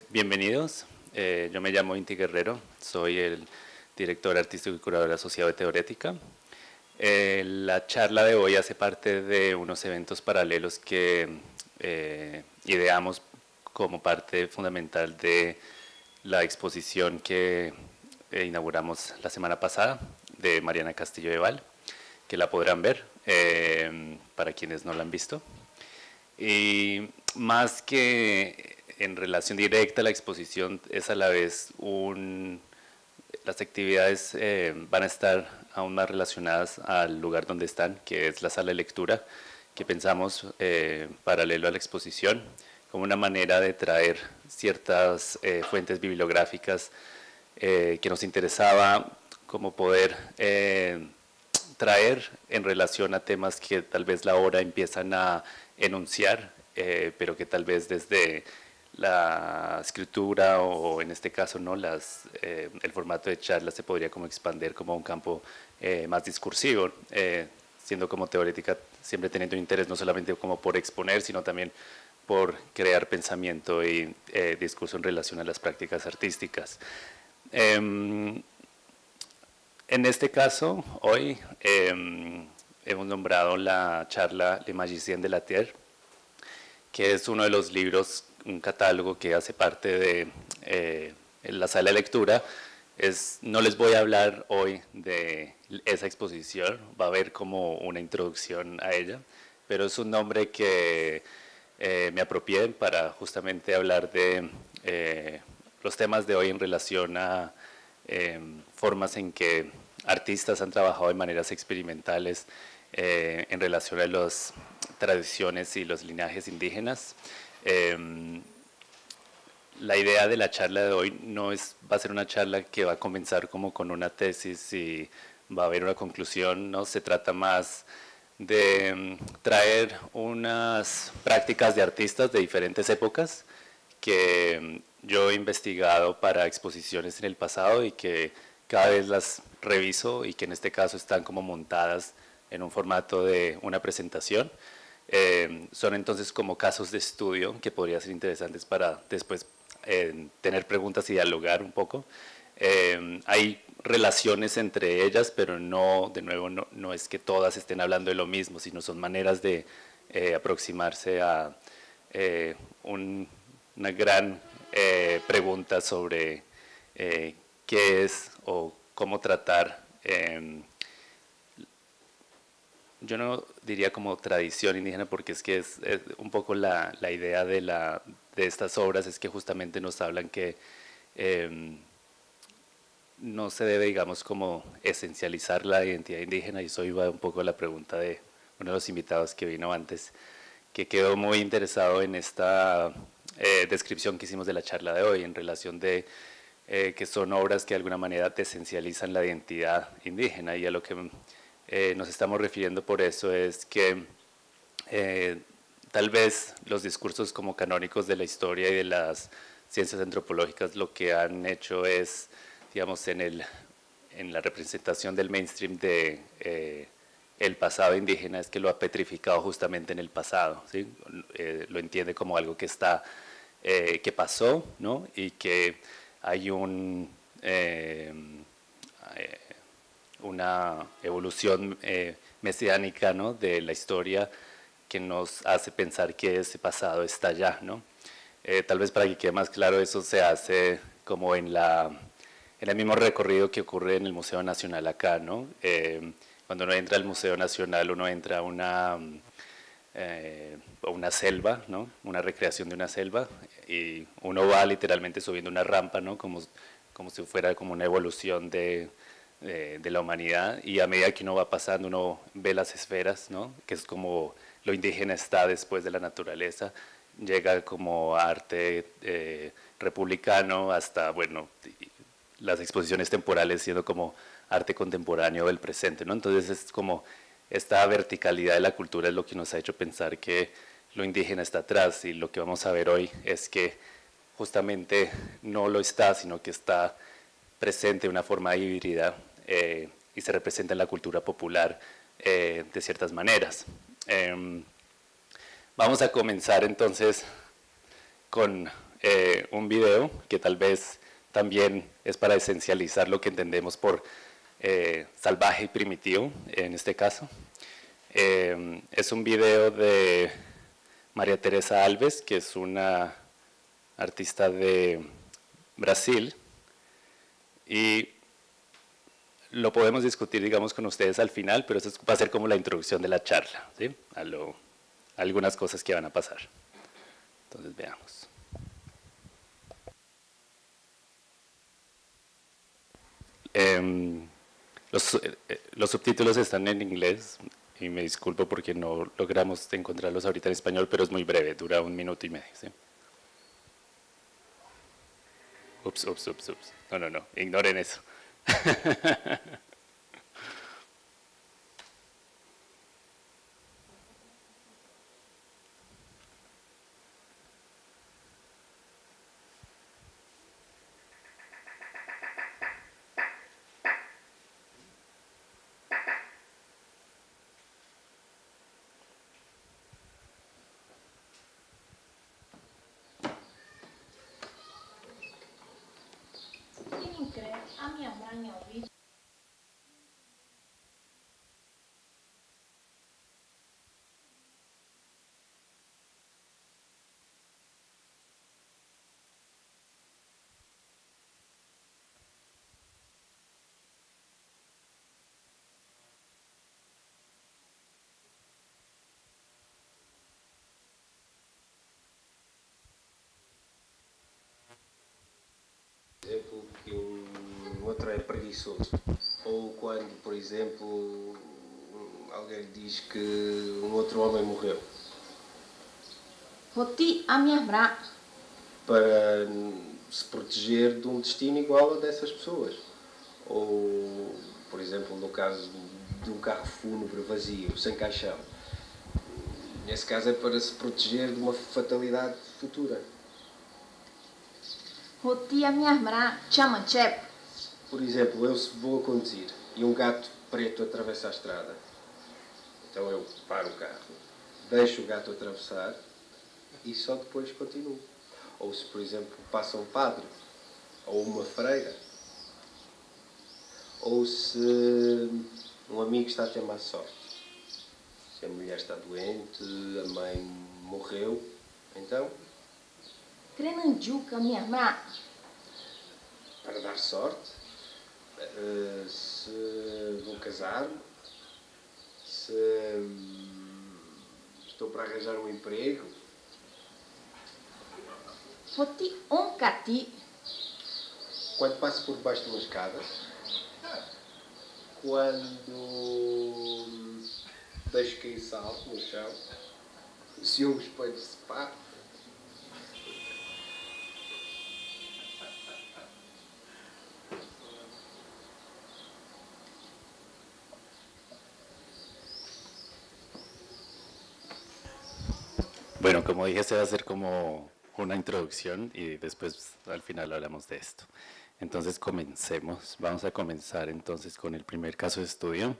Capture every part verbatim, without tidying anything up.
bienvenidos. Eh, yo me llamo Inti Guerrero, soy el director artístico y curador asociado de Teorética. Eh, la charla de hoy hace parte de unos eventos paralelos que eh, ideamos como parte fundamental de la exposición que eh, inauguramos la semana pasada de Mariana Castillo de Val, que la podrán ver eh, para quienes no la han visto. Y más que en relación directa a la exposición, es a la vez un... Las actividades eh, van a estar aún más relacionadas al lugar donde están, que es la sala de lectura, que pensamos eh, paralelo a la exposición, como una manera de traer ciertas eh, fuentes bibliográficas eh, que nos interesaba, como poder eh, traer en relación a temas que tal vez la obra empiezan a enunciar, eh, pero que tal vez desde la escritura o en este caso no las eh, el formato de charla se podría como expandir como un campo eh, más discursivo, eh, siendo como Teorética siempre teniendo interés no solamente como por exponer, sino también por crear pensamiento y eh, discurso en relación a las prácticas artísticas. Eh, en este caso, hoy eh, hemos nombrado la charla Le Magicien de la Terre, que es uno de los libros, un catálogo que hace parte de eh, la sala de lectura. Es, no les voy a hablar hoy de esa exposición, va a haber como una introducción a ella, pero es un nombre que eh, me apropié para justamente hablar de eh, los temas de hoy en relación a eh, formas en que artistas han trabajado de maneras experimentales eh, en relación a las tradiciones y los linajes indígenas. Eh, la idea de la charla de hoy no es, va a ser una charla que va a comenzar como con una tesis y va a haber una conclusión, ¿no? Se trata más de traer unas prácticas de artistas de diferentes épocas que yo he investigado para exposiciones en el pasado y que cada vez las reviso y que en este caso están como montadas en un formato de una presentación. Eh, son entonces como casos de estudio que podrían ser interesantes para después eh, tener preguntas y dialogar un poco. Eh, hay relaciones entre ellas, pero no, de nuevo, no, no es que todas estén hablando de lo mismo, sino son maneras de eh, aproximarse a eh, un, una gran eh, pregunta sobre eh, qué es o cómo tratar eh, yo no diría como tradición indígena porque es que es, es un poco la, la idea de, la, de estas obras es que justamente nos hablan que eh, no se debe, digamos, como esencializar la identidad indígena, y eso iba un poco a la pregunta de uno de los invitados que vino antes, que quedó muy interesado en esta eh, descripción que hicimos de la charla de hoy en relación de eh, que son obras que de alguna manera desesencializan la identidad indígena, y a lo que Eh, nos estamos refiriendo por eso es que eh, tal vez los discursos como canónicos de la historia y de las ciencias antropológicas lo que han hecho es, digamos, en, el, en la representación del mainstream de eh, el pasado indígena, es que lo ha petrificado justamente en el pasado, ¿sí? Eh, lo entiende como algo que está, eh, que pasó, ¿no? Y que hay un eh, eh, una evolución eh, mesiánica, ¿no? De la historia que nos hace pensar que ese pasado está allá, ¿no? Eh, tal vez para que quede más claro, eso se hace como en, la, en el mismo recorrido que ocurre en el Museo Nacional acá, ¿no? Eh, cuando uno entra al Museo Nacional, uno entra a una, eh, una selva, ¿no? Una recreación de una selva, y uno va literalmente subiendo una rampa, ¿no? Como, como si fuera como una evolución de De, de la humanidad, y a medida que uno va pasando uno ve las esferas, ¿no? Que es como lo indígena está después de la naturaleza, llega como arte eh, republicano hasta, bueno, las exposiciones temporales siendo como arte contemporáneo del presente, ¿no? Entonces es como esta verticalidad de la cultura es lo que nos ha hecho pensar que lo indígena está atrás, y lo que vamos a ver hoy es que justamente no lo está, sino que está presente de una forma híbrida eh, y se representa en la cultura popular eh, de ciertas maneras. Eh, vamos a comenzar entonces con eh, un video que tal vez también es para esencializar lo que entendemos por eh, salvaje y primitivo, en este caso. Eh, es un video de María Teresa Alves, que es una artista de Brasil, y lo podemos discutir, digamos, con ustedes al final, pero eso va a ser como la introducción de la charla, ¿sí? A, lo, a algunas cosas que van a pasar. Entonces, veamos. Eh, los, eh, los subtítulos están en inglés, y me disculpo porque no logramos encontrarlos ahorita en español, pero es muy breve, dura un minuto y medio, ¿sí? Ups, ups, ups, ups. No, no, no, ignoren eso. A minha mãe ouviu. Exemplo, que um outro é preguiçoso. Ou quando, por exemplo, alguém diz que um outro homem morreu. Roti a minha bra. Para se proteger de um destino igual ao dessas pessoas. Ou, por exemplo, no caso de um carro fúnebre vazio, sem caixão. Nesse caso é para se proteger de uma fatalidade futura. Roti a minha bra. Chama chep. Por exemplo, eu vou a conduzir e um gato preto atravessa a estrada. Então eu paro o carro, deixo o gato atravessar e só depois continuo. Ou se, por exemplo, passa um padre ou uma freira. Ou se um amigo está a ter má sorte. Se a mulher está doente, a mãe morreu, então... Crenanjuca a minha bra. Para dar sorte, se vou casar-me, se estou para arranjar um emprego. Roti um cati. Quando passo por baixo de uma escada, quando deixo cair sal no chão, se um espelho se separa. Bueno, como dije, se va a hacer como una introducción y después al final hablamos de esto. Entonces comencemos. Vamos a comenzar entonces con el primer caso de estudio.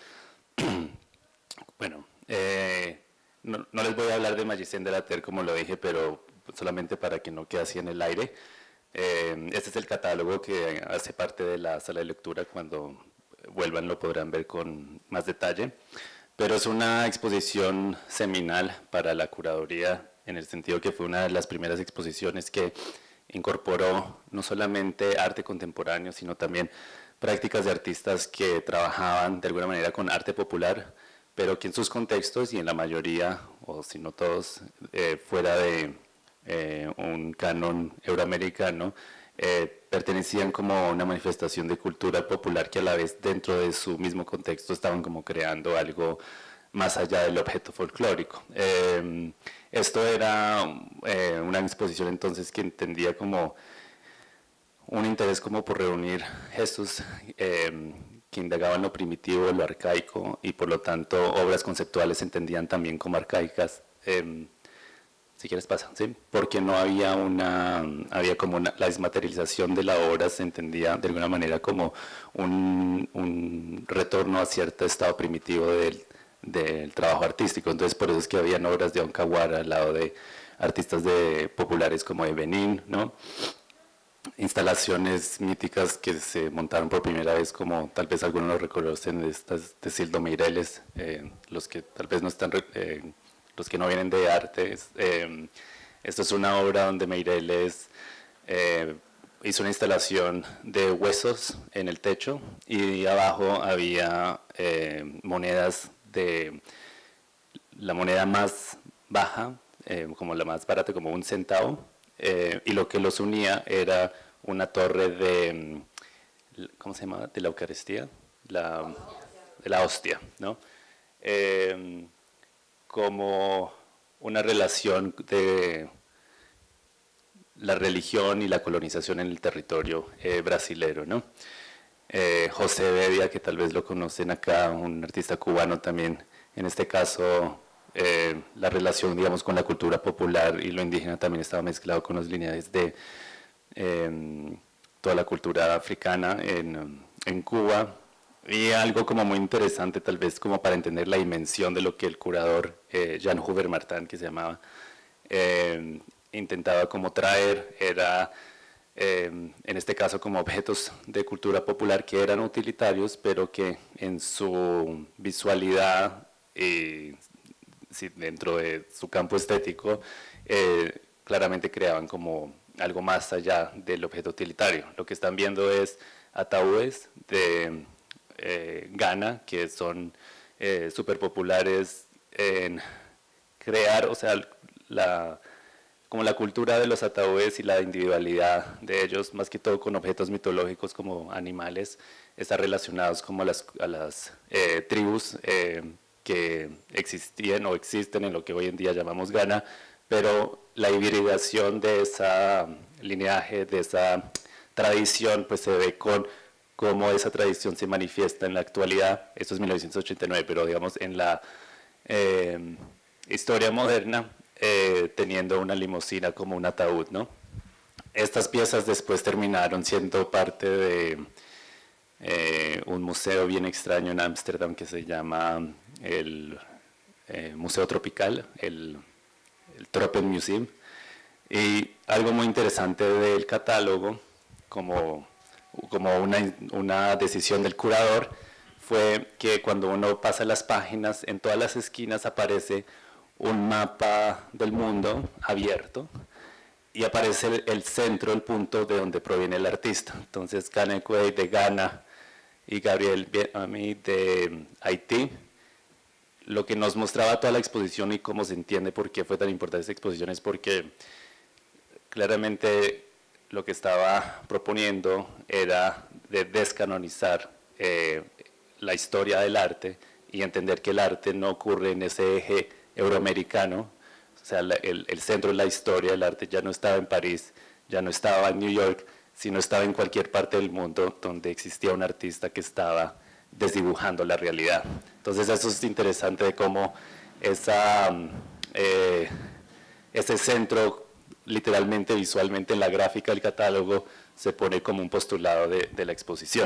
Bueno, eh, no, no les voy a hablar de Magicien de la Terre como lo dije, pero solamente para que no quede así en el aire. Eh, este es el catálogo que hace parte de la sala de lectura. Cuando vuelvan lo podrán ver con más detalle. Pero es una exposición seminal para la curaduría, en el sentido que fue una de las primeras exposiciones que incorporó no solamente arte contemporáneo, sino también prácticas de artistas que trabajaban de alguna manera con arte popular, pero que en sus contextos y en la mayoría, o si no todos, eh, fuera de eh, un canon euroamericano, eh, pertenecían como a una manifestación de cultura popular que a la vez dentro de su mismo contexto estaban como creando algo más allá del objeto folclórico. Eh, esto era eh, una exposición entonces que entendía como un interés como por reunir gestos eh, que indagaban lo primitivo, lo arcaico, y por lo tanto obras conceptuales se entendían también como arcaicas. Eh, si quieres pasa, ¿sí? Porque no había una, había como una, la desmaterialización de la obra se entendía de alguna manera como un, un retorno a cierto estado primitivo del, del trabajo artístico. Entonces por eso es que habían obras de Oncaguara al lado de artistas de, populares como de Benín, ¿no? Instalaciones míticas que se montaron por primera vez, como tal vez algunos lo reconocen, estas de Cildo Meireles, eh, los que tal vez no están, eh, los que no vienen de arte. Eh, esto es una obra donde Meireles eh, hizo una instalación de huesos en el techo y abajo había eh, monedas de la moneda más baja, eh, como la más barata, como un centavo, eh, y lo que los unía era una torre de, ¿cómo se llama?, de la Eucaristía, la, de la hostia, ¿no? Eh, como una relación de la religión y la colonización en el territorio eh, brasilero, ¿no? Eh, José Bedia, que tal vez lo conocen acá, un artista cubano también, en este caso eh, la relación, digamos, con la cultura popular y lo indígena también estaba mezclado con los lineajes de eh, toda la cultura africana en, en Cuba. Y algo como muy interesante, tal vez como para entender la dimensión de lo que el curador eh, Jan Hubert Martin, que se llamaba, eh, intentaba como traer, era eh, en este caso como objetos de cultura popular que eran utilitarios, pero que en su visualidad y sí, dentro de su campo estético eh, claramente creaban como algo más allá del objeto utilitario. Lo que están viendo es ataúdes de eh, Ghana, que son eh, súper populares en crear, o sea, la como la cultura de los ataúdes y la individualidad de ellos, más que todo con objetos mitológicos como animales, están relacionados como a las, a las eh, tribus eh, que existían o existen en lo que hoy en día llamamos Ghana, pero la hibridación de ese lineaje, de esa tradición, pues se ve con cómo esa tradición se manifiesta en la actualidad. Esto es mil novecientos ochenta y nueve, pero digamos en la eh, historia moderna, Eh, teniendo una limusina como un ataúd, ¿no? Estas piezas después terminaron siendo parte de eh, un museo bien extraño en Ámsterdam que se llama el eh, Museo Tropical, el, el Tropen Museum. Y algo muy interesante del catálogo, como, como una, una decisión del curador, fue que cuando uno pasa las páginas, en todas las esquinas aparece un mapa del mundo abierto y aparece el, el centro, el punto de donde proviene el artista. Entonces, Kanekwe de Ghana y Gabriel Bienami de Haití, lo que nos mostraba toda la exposición y cómo se entiende por qué fue tan importante esta exposición es porque claramente lo que estaba proponiendo era de descanonizar eh, la historia del arte y entender que el arte no ocurre en ese eje euroamericano, o sea, la, el, el centro de la historia del arte ya no estaba en París, ya no estaba en New York, sino estaba en cualquier parte del mundo donde existía un artista que estaba desdibujando la realidad. Entonces eso es interesante de cómo esa, eh, ese centro, literalmente, visualmente en la gráfica del catálogo, se pone como un postulado de, de la exposición.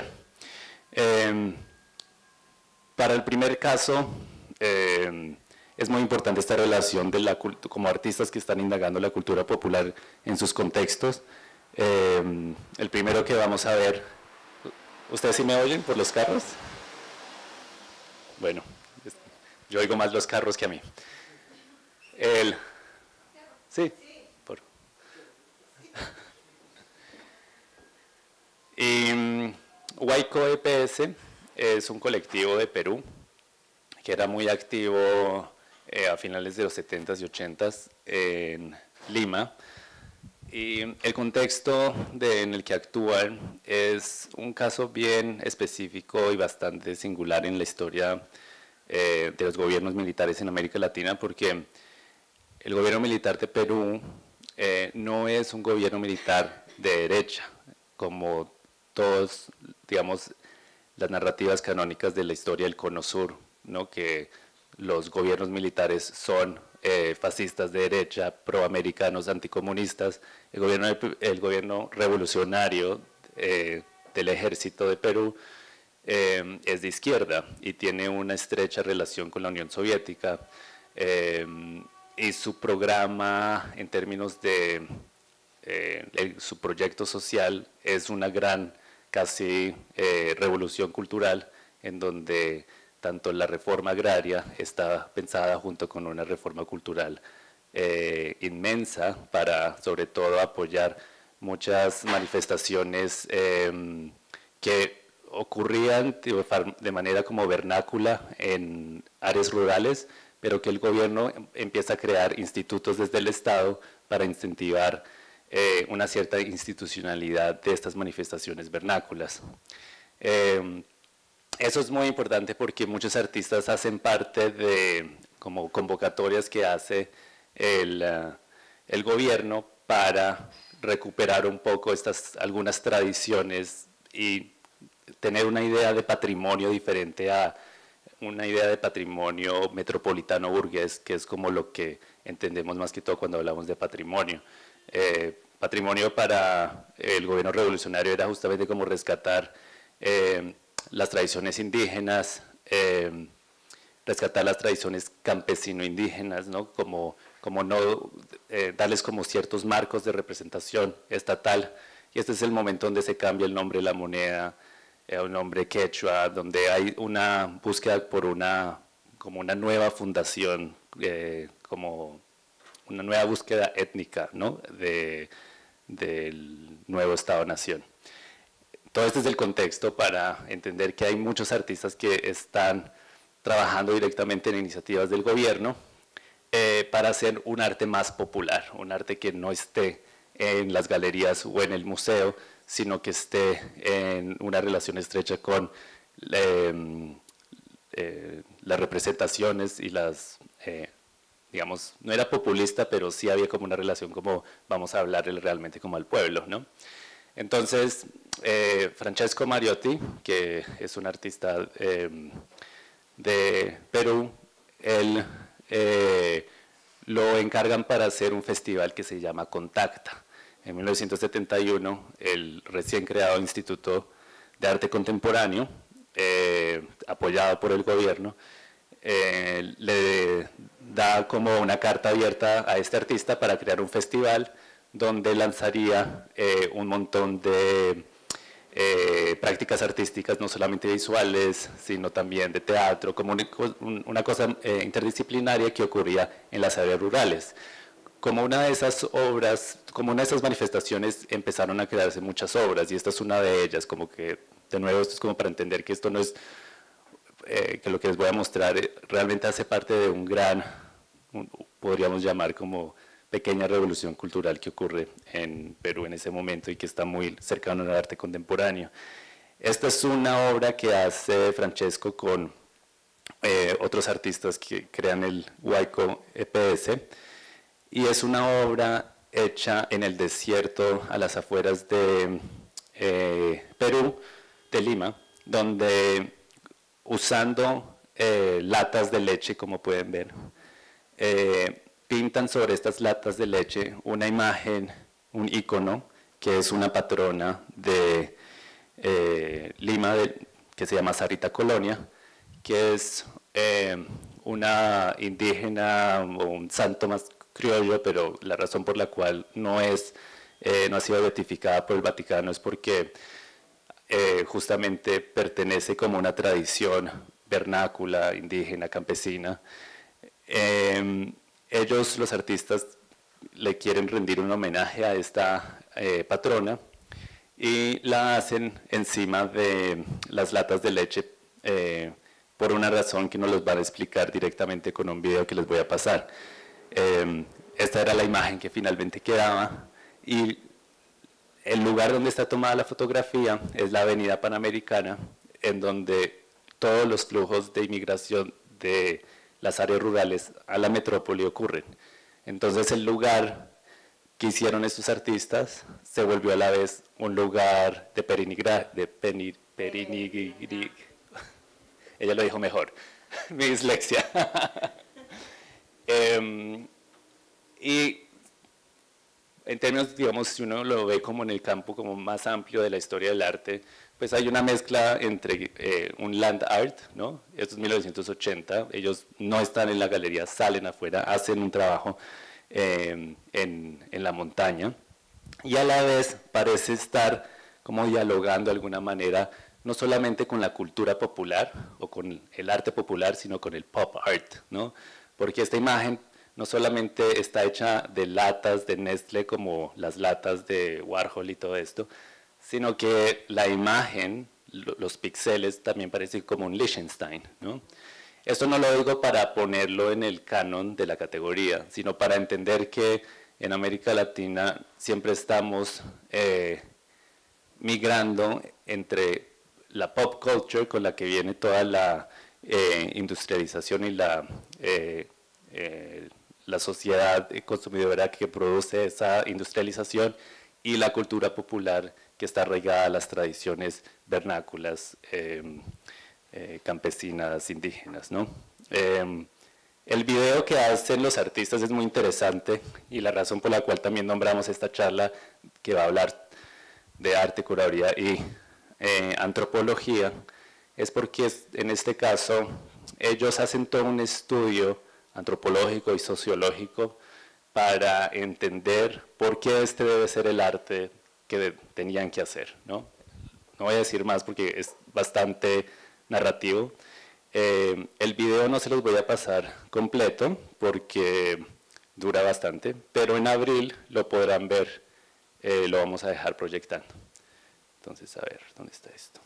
Eh, para el primer caso, eh, es muy importante esta relación de la, como artistas que están indagando la cultura popular en sus contextos. Eh, el primero que vamos a ver, ¿ustedes sí me oyen por los carros? Bueno, yo oigo más los carros que a mí. El, sí, por. Y Huayco E P S es un colectivo de Perú que era muy activo eh, a finales de los setentas y ochentas en Lima. Y el contexto de, en el que actúan es un caso bien específico y bastante singular en la historia eh, de los gobiernos militares en América Latina, porque el gobierno militar de Perú eh, no es un gobierno militar de derecha, como todos, digamos, las narrativas canónicas de la historia del Cono Sur, ¿no? Que los gobiernos militares son eh, fascistas de derecha, proamericanos, anticomunistas. El gobierno, el gobierno revolucionario eh, del ejército de Perú eh, es de izquierda y tiene una estrecha relación con la Unión Soviética. Eh, y su programa en términos de eh, el, su proyecto social es una gran casi eh, revolución cultural en donde tanto la reforma agraria está pensada junto con una reforma cultural eh, inmensa para sobre todo apoyar muchas manifestaciones eh, que ocurrían de manera como vernácula en áreas rurales, pero que el gobierno empieza a crear institutos desde el Estado para incentivar eh, una cierta institucionalidad de estas manifestaciones vernáculas. Eh, eso es muy importante porque muchos artistas hacen parte de como convocatorias que hace el, uh, el gobierno para recuperar un poco estas algunas tradiciones y tener una idea de patrimonio diferente a una idea de patrimonio metropolitano burgués, que es como lo que entendemos más que todo cuando hablamos de patrimonio. Eh, patrimonio para el gobierno revolucionario era justamente como rescatar eh, las tradiciones indígenas, eh, rescatar las tradiciones campesino-indígenas, ¿no? Como, como no eh, darles como ciertos marcos de representación estatal. Y este es el momento donde se cambia el nombre de la moneda, eh, un nombre quechua, donde hay una búsqueda por una, como una nueva fundación, eh, como una nueva búsqueda étnica, ¿no? de, del nuevo Estado-Nación. Todo este es el contexto para entender que hay muchos artistas que están trabajando directamente en iniciativas del gobierno eh, para hacer un arte más popular, un arte que no esté en las galerías o en el museo, sino que esté en una relación estrecha con eh, eh, las representaciones y las, eh, digamos, no era populista, pero sí había como una relación como vamos a hablarle realmente como al pueblo, ¿no? Entonces, eh, Francesco Mariotti, que es un artista eh, de Perú, él eh, lo encargan para hacer un festival que se llama Contacta. En mil novecientos setenta y uno, el recién creado Instituto de Arte Contemporáneo, eh, apoyado por el gobierno, eh, le da como una carta abierta a este artista para crear un festival donde lanzaría eh, un montón de eh, prácticas artísticas, no solamente visuales, sino también de teatro, como un, una cosa eh, interdisciplinaria que ocurría en las áreas rurales. Como una de esas obras, como una de esas manifestaciones, empezaron a crearse muchas obras, y esta es una de ellas, como que, de nuevo, esto es como para entender que esto no es, eh, que lo que les voy a mostrar eh, realmente hace parte de un gran, un, podríamos llamar como pequeña revolución cultural que ocurre en Perú en ese momento y que está muy cercano al arte contemporáneo. Esta es una obra que hace Francesco con eh, otros artistas que crean el Huayco E P S, y es una obra hecha en el desierto a las afueras de eh, Perú, de Lima, donde usando eh, latas de leche, como pueden ver, eh, pintan sobre estas latas de leche una imagen, un icono, que es una patrona de eh, Lima, de, que se llama Sarita Colonia, que es eh, una indígena o un santo más criollo, pero la razón por la cual no, es, eh, no ha sido beatificada por el Vaticano es porque eh, justamente pertenece como una tradición vernácula, indígena, campesina. Eh, ellos, los artistas, le quieren rendir un homenaje a esta eh, patrona y la hacen encima de las latas de leche eh, por una razón que nos los van a explicar directamente con un video que les voy a pasar. Eh, esta era la imagen que finalmente quedaba, y el lugar donde está tomada la fotografía es la avenida Panamericana, en donde todos los flujos de inmigración de las áreas rurales a la metrópoli ocurren. Entonces el lugar que hicieron estos artistas se volvió a la vez un lugar de perinigra, de penir, perinigri, ella lo dijo mejor, mi dislexia. eh, y en términos, digamos, si uno lo ve como en el campo como más amplio de la historia del arte, pues hay una mezcla entre eh, un land art, ¿no? Esto es mil novecientos ochenta, ellos no están en la galería, salen afuera, hacen un trabajo eh, en, en la montaña, y a la vez parece estar como dialogando de alguna manera, no solamente con la cultura popular o con el arte popular, sino con el pop art, ¿no? Porque esta imagen no solamente está hecha de latas de Nestlé como las latas de Warhol y todo esto, sino que la imagen, los píxeles también parecen como un Liechtenstein, ¿no? Esto no lo digo para ponerlo en el canon de la categoría, sino para entender que en América Latina siempre estamos eh, migrando entre la pop culture con la que viene toda la eh, industrialización y la, eh, eh, la sociedad consumidora que produce esa industrialización y la cultura popular que está arraigada a las tradiciones vernáculas, eh, eh, campesinas, indígenas, ¿no? Eh, el video que hacen los artistas es muy interesante y la razón por la cual también nombramos esta charla que va a hablar de arte, curaduría y eh, antropología es porque en este caso ellos hacen todo un estudio antropológico y sociológico para entender por qué este debe ser el arte que de, tenían que hacer, ¿no? No voy a decir más porque es bastante narrativo. Eh, el video no se los voy a pasar completo porque dura bastante, pero en abril lo podrán ver, eh, lo vamos a dejar proyectando. Entonces, a ver, ¿dónde está esto?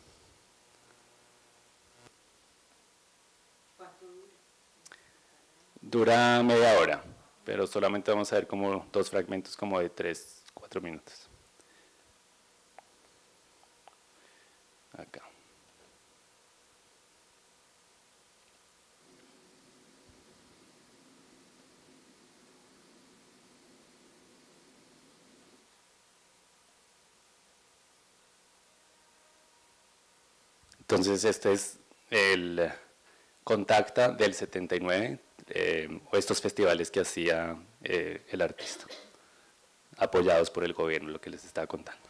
Dura media hora, pero solamente vamos a ver como dos fragmentos como de tres, cuatro minutos. Acá. Entonces, este es el Contacta del setenta y nueve, eh, o estos festivales que hacía eh, el artista, apoyados por el gobierno, lo que les estaba contando.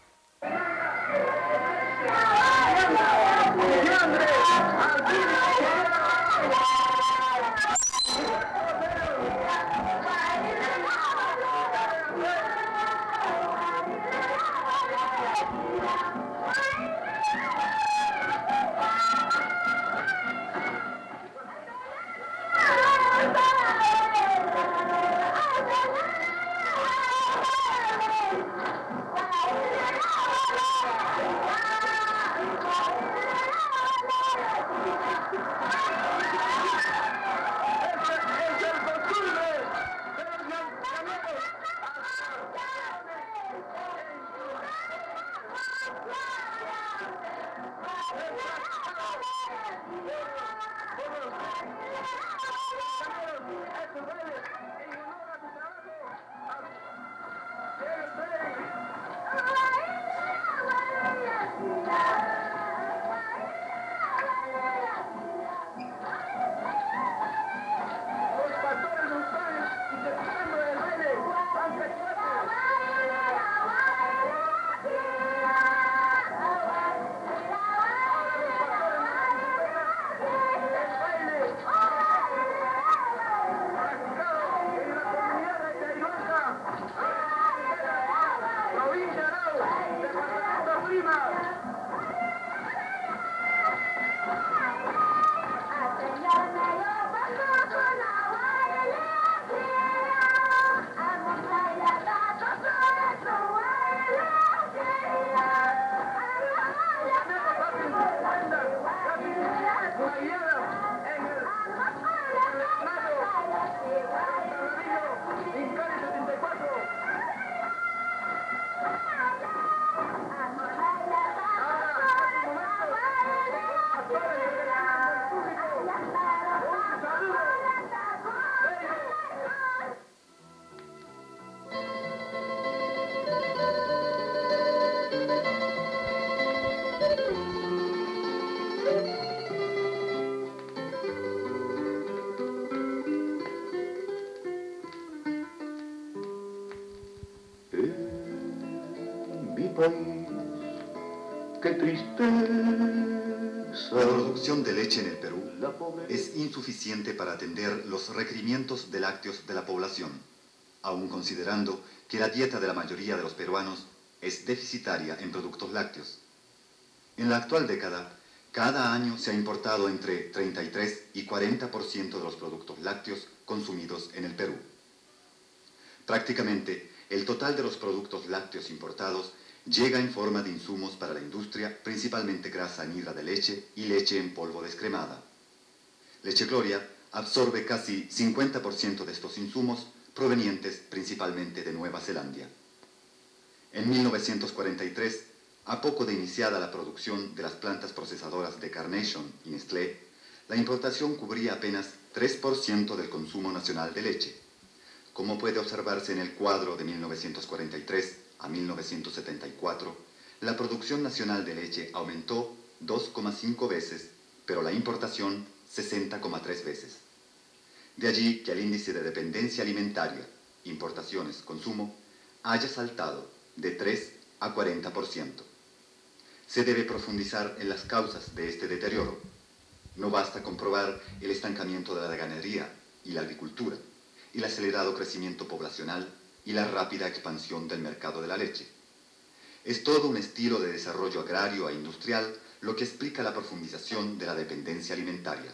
qué tristeza. La producción de leche en el Perú es insuficiente para atender los requerimientos de lácteos de la población, aun considerando que la dieta de la mayoría de los peruanos es deficitaria en productos lácteos. En la actual década, cada año se ha importado entre treinta y tres y cuarenta por ciento de los productos lácteos consumidos en el Perú. Prácticamente, el total de los productos lácteos importados llega en forma de insumos para la industria, principalmente grasa anhidra de leche y leche en polvo descremada. Leche Gloria absorbe casi cincuenta por ciento de estos insumos provenientes principalmente de Nueva Zelanda. En mil novecientos cuarenta y tres, a poco de iniciada la producción de las plantas procesadoras de Carnation y Nestlé, la importación cubría apenas tres por ciento del consumo nacional de leche. Como puede observarse en el cuadro de mil novecientos cuarenta y tres a mil novecientos setenta y cuatro, la producción nacional de leche aumentó dos coma cinco veces, pero la importación sesenta coma tres veces. De allí que el índice de dependencia alimentaria, importaciones-consumo, haya saltado de tres a cuarenta por ciento. Se debe profundizar en las causas de este deterioro. No basta comprobar el estancamiento de la ganadería y la agricultura, el acelerado crecimiento poblacional y la rápida expansión del mercado de la leche. Es todo un estilo de desarrollo agrario e industrial lo que explica la profundización de la dependencia alimentaria.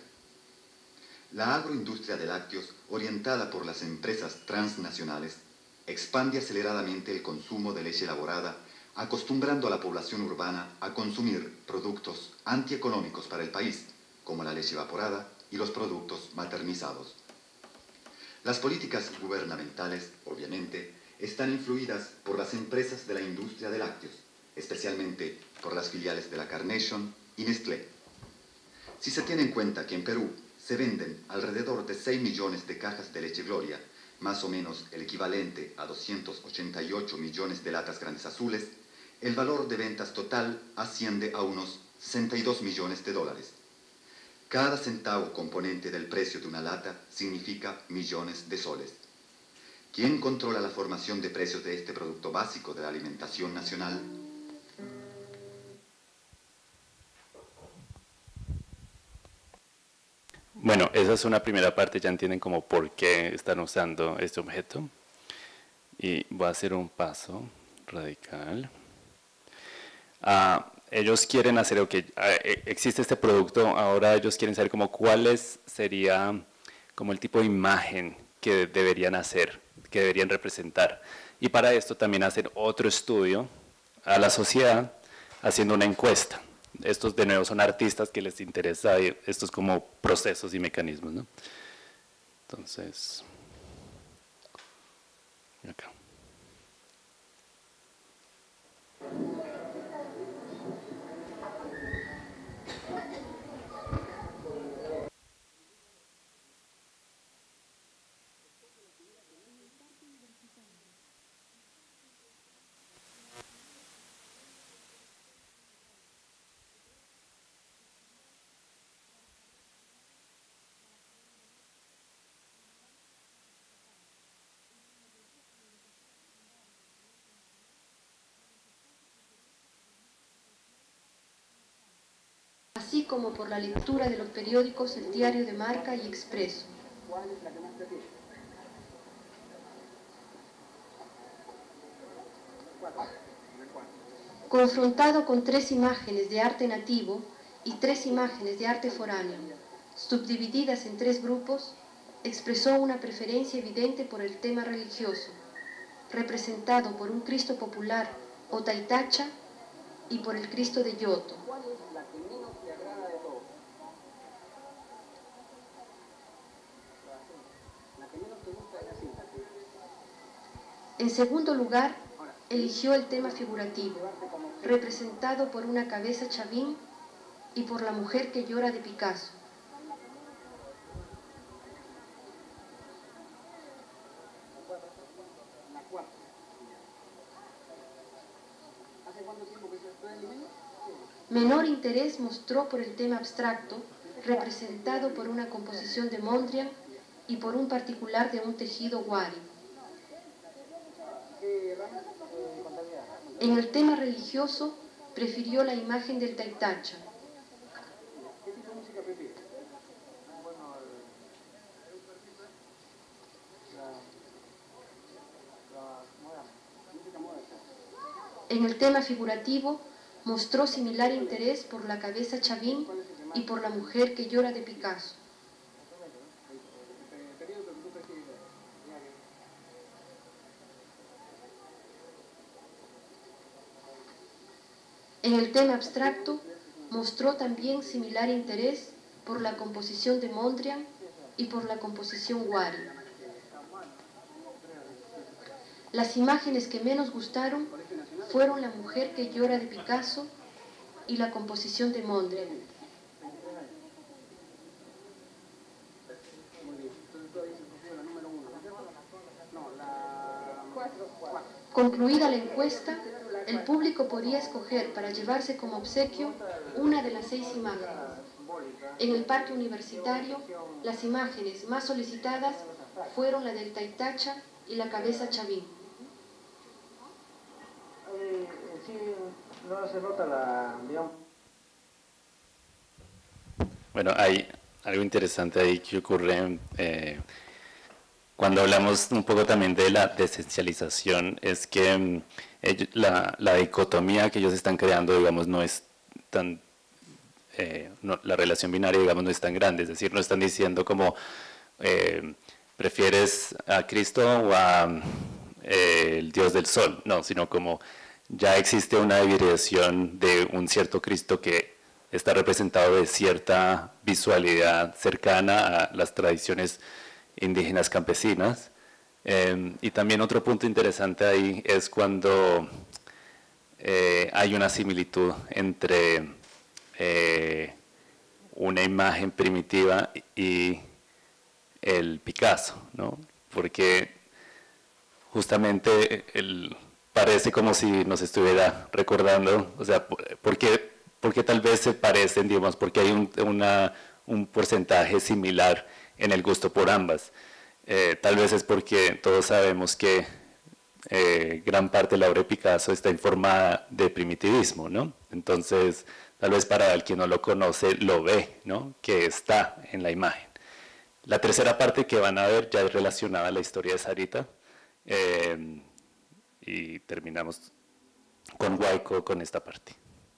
La agroindustria de lácteos, orientada por las empresas transnacionales, expande aceleradamente el consumo de leche elaborada, acostumbrando a la población urbana a consumir productos antieconómicos para el país, como la leche evaporada y los productos maternizados. Las políticas gubernamentales, obviamente, están influidas por las empresas de la industria de lácteos, especialmente por las filiales de la Carnation y Nestlé. Si se tiene en cuenta que en Perú se venden alrededor de seis millones de cajas de leche Gloria, más o menos el equivalente a doscientos ochenta y ocho millones de latas grandes azules, el valor de ventas total asciende a unos sesenta y dos millones de dólares. Cada centavo componente del precio de una lata significa millones de soles. ¿Quién controla la formación de precios de este producto básico de la alimentación nacional? Bueno, esa es una primera parte, ya entienden como por qué están usando este objeto. Y voy a hacer un paso radical. Ah, ellos quieren hacer, ok, existe este producto, ahora ellos quieren saber como cuáles sería como el tipo de imagen que deberían hacer, que deberían representar. Y para esto también hacen otro estudio a la sociedad, haciendo una encuesta. Estos de nuevo son artistas que les interesa estos como procesos y mecanismos, ¿no? Entonces, acá. así como por la lectura de los periódicos El Diario de Marca y Expreso. Confrontado con tres imágenes de arte nativo y tres imágenes de arte foráneo, subdivididas en tres grupos, expresó una preferencia evidente por el tema religioso, representado por un Cristo popular o taitacha y por el Cristo de Yoto. En segundo lugar, eligió el tema figurativo, representado por una cabeza chavín y por la mujer que llora de Picasso. Menor interés mostró por el tema abstracto, representado por una composición de Mondrian y por un particular de un tejido Wari. En el tema religioso, prefirió la imagen del Taitacha. En el tema figurativo, mostró similar interés por la cabeza Chavín y por la mujer que llora de Picasso. En el tema abstracto, mostró también similar interés por la composición de Mondrian y por la composición Wari. Las imágenes que menos gustaron fueron la mujer que llora de Picasso y la composición de Mondrian. Concluida la encuesta, el público podía escoger para llevarse como obsequio una de las seis imágenes. En el parque universitario, las imágenes más solicitadas fueron la del Taitacha y la cabeza Chavín. Sí, no se nota la, digamos... Bueno, hay algo interesante ahí que ocurre eh, cuando hablamos un poco también de la desesencialización, es que mm, ellos, la, la dicotomía que ellos están creando, digamos, no es tan, eh, no, la relación binaria, digamos, no es tan grande, es decir, no están diciendo como, eh, ¿prefieres a Cristo o a eh, el Dios del Sol? No, sino como ya existe una derivación de un cierto Cristo que está representado de cierta visualidad cercana a las tradiciones indígenas campesinas. Eh, y también otro punto interesante ahí es cuando eh, hay una similitud entre eh, una imagen primitiva y el Picasso, ¿no? Porque justamente el, parece como si nos estuviera recordando, o sea, ¿por qué, porque tal vez se parecen, digamos, porque hay un, una, un porcentaje similar en el gusto por ambas? Eh, tal vez es porque todos sabemos que eh, gran parte de la obra de Picasso está informada de primitivismo, ¿no? Entonces, tal vez para el que no lo conoce, lo ve, ¿no? Que está en la imagen. La tercera parte que van a ver ya es relacionada a la historia de Sarita, eh, y terminamos con Huayco con esta parte.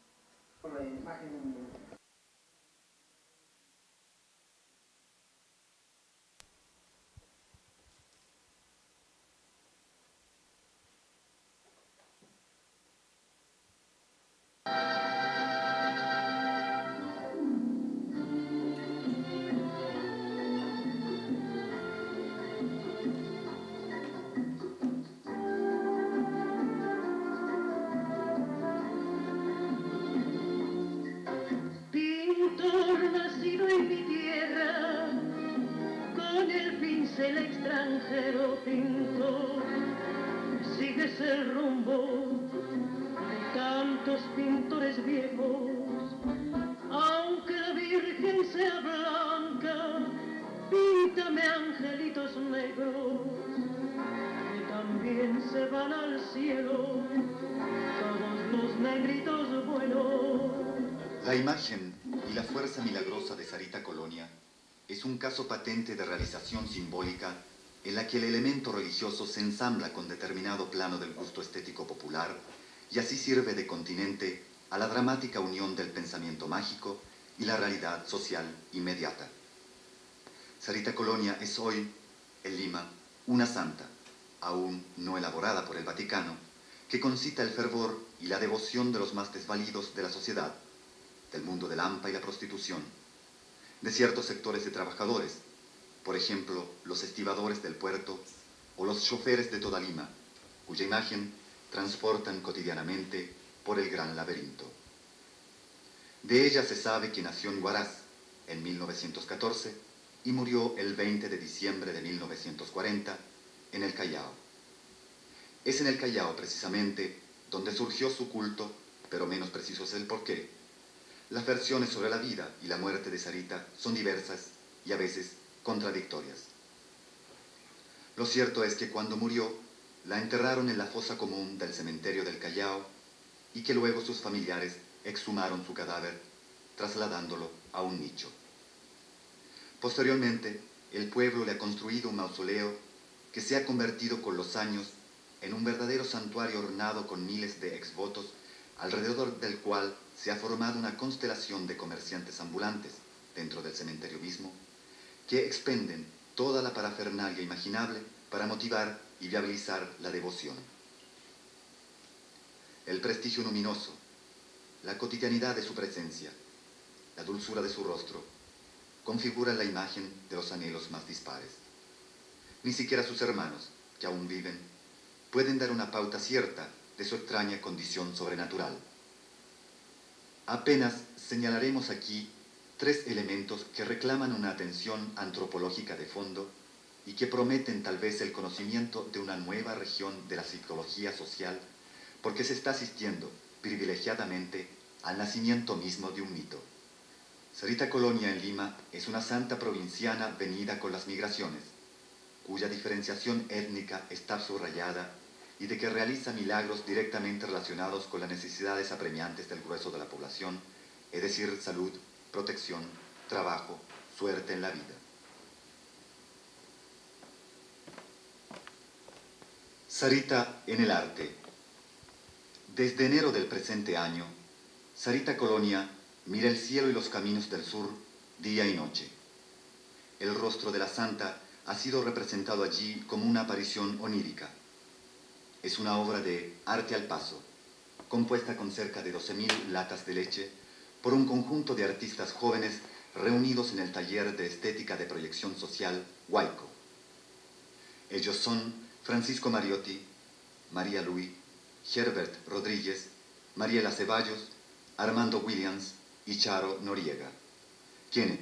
Nacido en mi tierra, con el pincel extranjero pinto, sigues el rumbo de tantos pintores viejos, aunque la Virgen sea blanca, píntame angelitos negros, que también se van al cielo, todos los negritos buenos. La imagen y la fuerza milagrosa de Sarita Colonia es un caso patente de realización simbólica en la que el elemento religioso se ensambla con determinado plano del gusto estético popular y así sirve de continente a la dramática unión del pensamiento mágico y la realidad social inmediata. Sarita Colonia es hoy, en Lima, una santa, aún no elaborada por el Vaticano, que concita el fervor y la devoción de los más desvalidos de la sociedad, del mundo del hampa y la prostitución, de ciertos sectores de trabajadores, por ejemplo, los estibadores del puerto o los choferes de toda Lima, cuya imagen transportan cotidianamente por el gran laberinto. De ella se sabe que nació en Huaraz en mil novecientos catorce y murió el veinte de diciembre de mil novecientos cuarenta en el Callao. Es en el Callao, precisamente, donde surgió su culto, pero menos preciso es el porqué. Las versiones sobre la vida y la muerte de Sarita son diversas y a veces contradictorias. Lo cierto es que cuando murió, la enterraron en la fosa común del cementerio del Callao y que luego sus familiares exhumaron su cadáver, trasladándolo a un nicho. Posteriormente, el pueblo le ha construido un mausoleo que se ha convertido con los años en un verdadero santuario ornado con miles de exvotos, alrededor del cual se ha formado una constelación de comerciantes ambulantes, dentro del cementerio mismo, que expenden toda la parafernalia imaginable para motivar y viabilizar la devoción. El prestigio luminoso, la cotidianidad de su presencia, la dulzura de su rostro, configuran la imagen de los anhelos más dispares. Ni siquiera sus hermanos, que aún viven, pueden dar una pauta cierta de su extraña condición sobrenatural. Apenas señalaremos aquí tres elementos que reclaman una atención antropológica de fondo y que prometen tal vez el conocimiento de una nueva región de la psicología social, porque se está asistiendo privilegiadamente al nacimiento mismo de un mito. Sarita Colonia en Lima es una santa provinciana venida con las migraciones, cuya diferenciación étnica está subrayada y de que realiza milagros directamente relacionados con las necesidades apremiantes del grueso de la población, es decir, salud, protección, trabajo, suerte en la vida. Sarita en el arte. Desde enero del presente año, Sarita Colonia mira el cielo y los caminos del sur día y noche. El rostro de la santa ha sido representado allí como una aparición onírica. Es una obra de arte al paso, compuesta con cerca de doce mil latas de leche por un conjunto de artistas jóvenes reunidos en el taller de estética de proyección social Huayco. Ellos son Francisco Mariotti, María Luis, Herbert Rodríguez, Mariela Ceballos, Armando Williams y Charo Noriega. ¿Quiénes?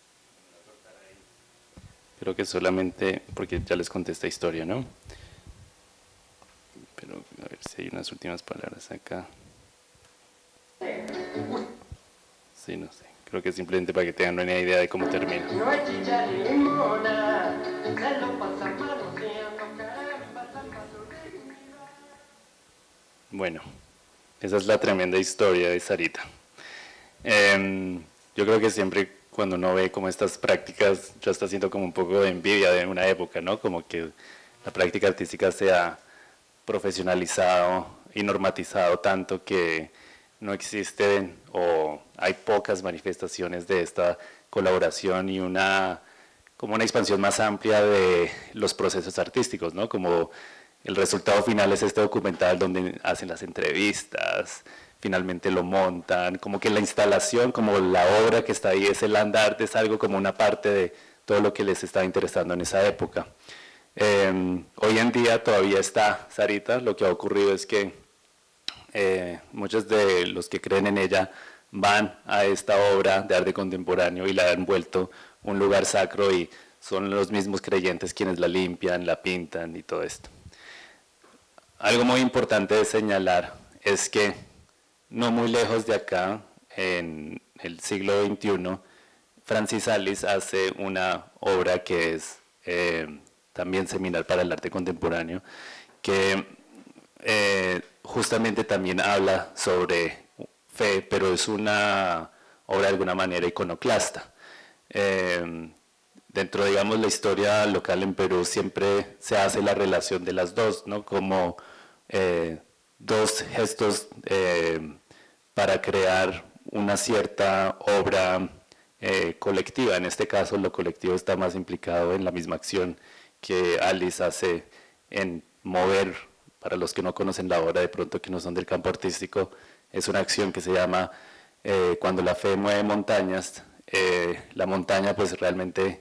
Creo que solamente, porque ya les conté esta historia, ¿no? Pero a ver si hay unas últimas palabras acá. Sí, no sé. Creo que simplemente para que tengan una idea de cómo termina. Bueno, esa es la tremenda historia de Sarita. Eh, yo creo que siempre cuando uno ve como estas prácticas, yo está siento como un poco de envidia de una época, ¿no? Como que la práctica artística se ha profesionalizado y normatizado tanto que no existen o hay pocas manifestaciones de esta colaboración y una como una expansión más amplia de los procesos artísticos, ¿no? Como el resultado final es este documental donde hacen las entrevistas, finalmente lo montan, como que la instalación, como la obra que está ahí, es el land art, es algo como una parte de todo lo que les estaba interesando en esa época. Eh, hoy en día todavía está Sarita, lo que ha ocurrido es que eh, muchos de los que creen en ella van a esta obra de arte contemporáneo y la han vuelto un lugar sacro y son los mismos creyentes quienes la limpian, la pintan y todo esto. Algo muy importante de señalar es que no muy lejos de acá, en el siglo veintiuno, Francis Alice hace una obra que es eh, también seminal para el arte contemporáneo, que eh, justamente también habla sobre fe, pero es una obra de alguna manera iconoclasta. Eh, dentro, digamos, la historia local en Perú siempre se hace la relación de las dos, ¿no? Como eh, dos gestos eh, para crear una cierta obra eh, colectiva. En este caso, lo colectivo está más implicado en la misma acción que Alice hace en mover, para los que no conocen la obra de pronto que no son del campo artístico, es una acción que se llama eh, Cuando la fe mueve montañas. Eh, la montaña pues realmente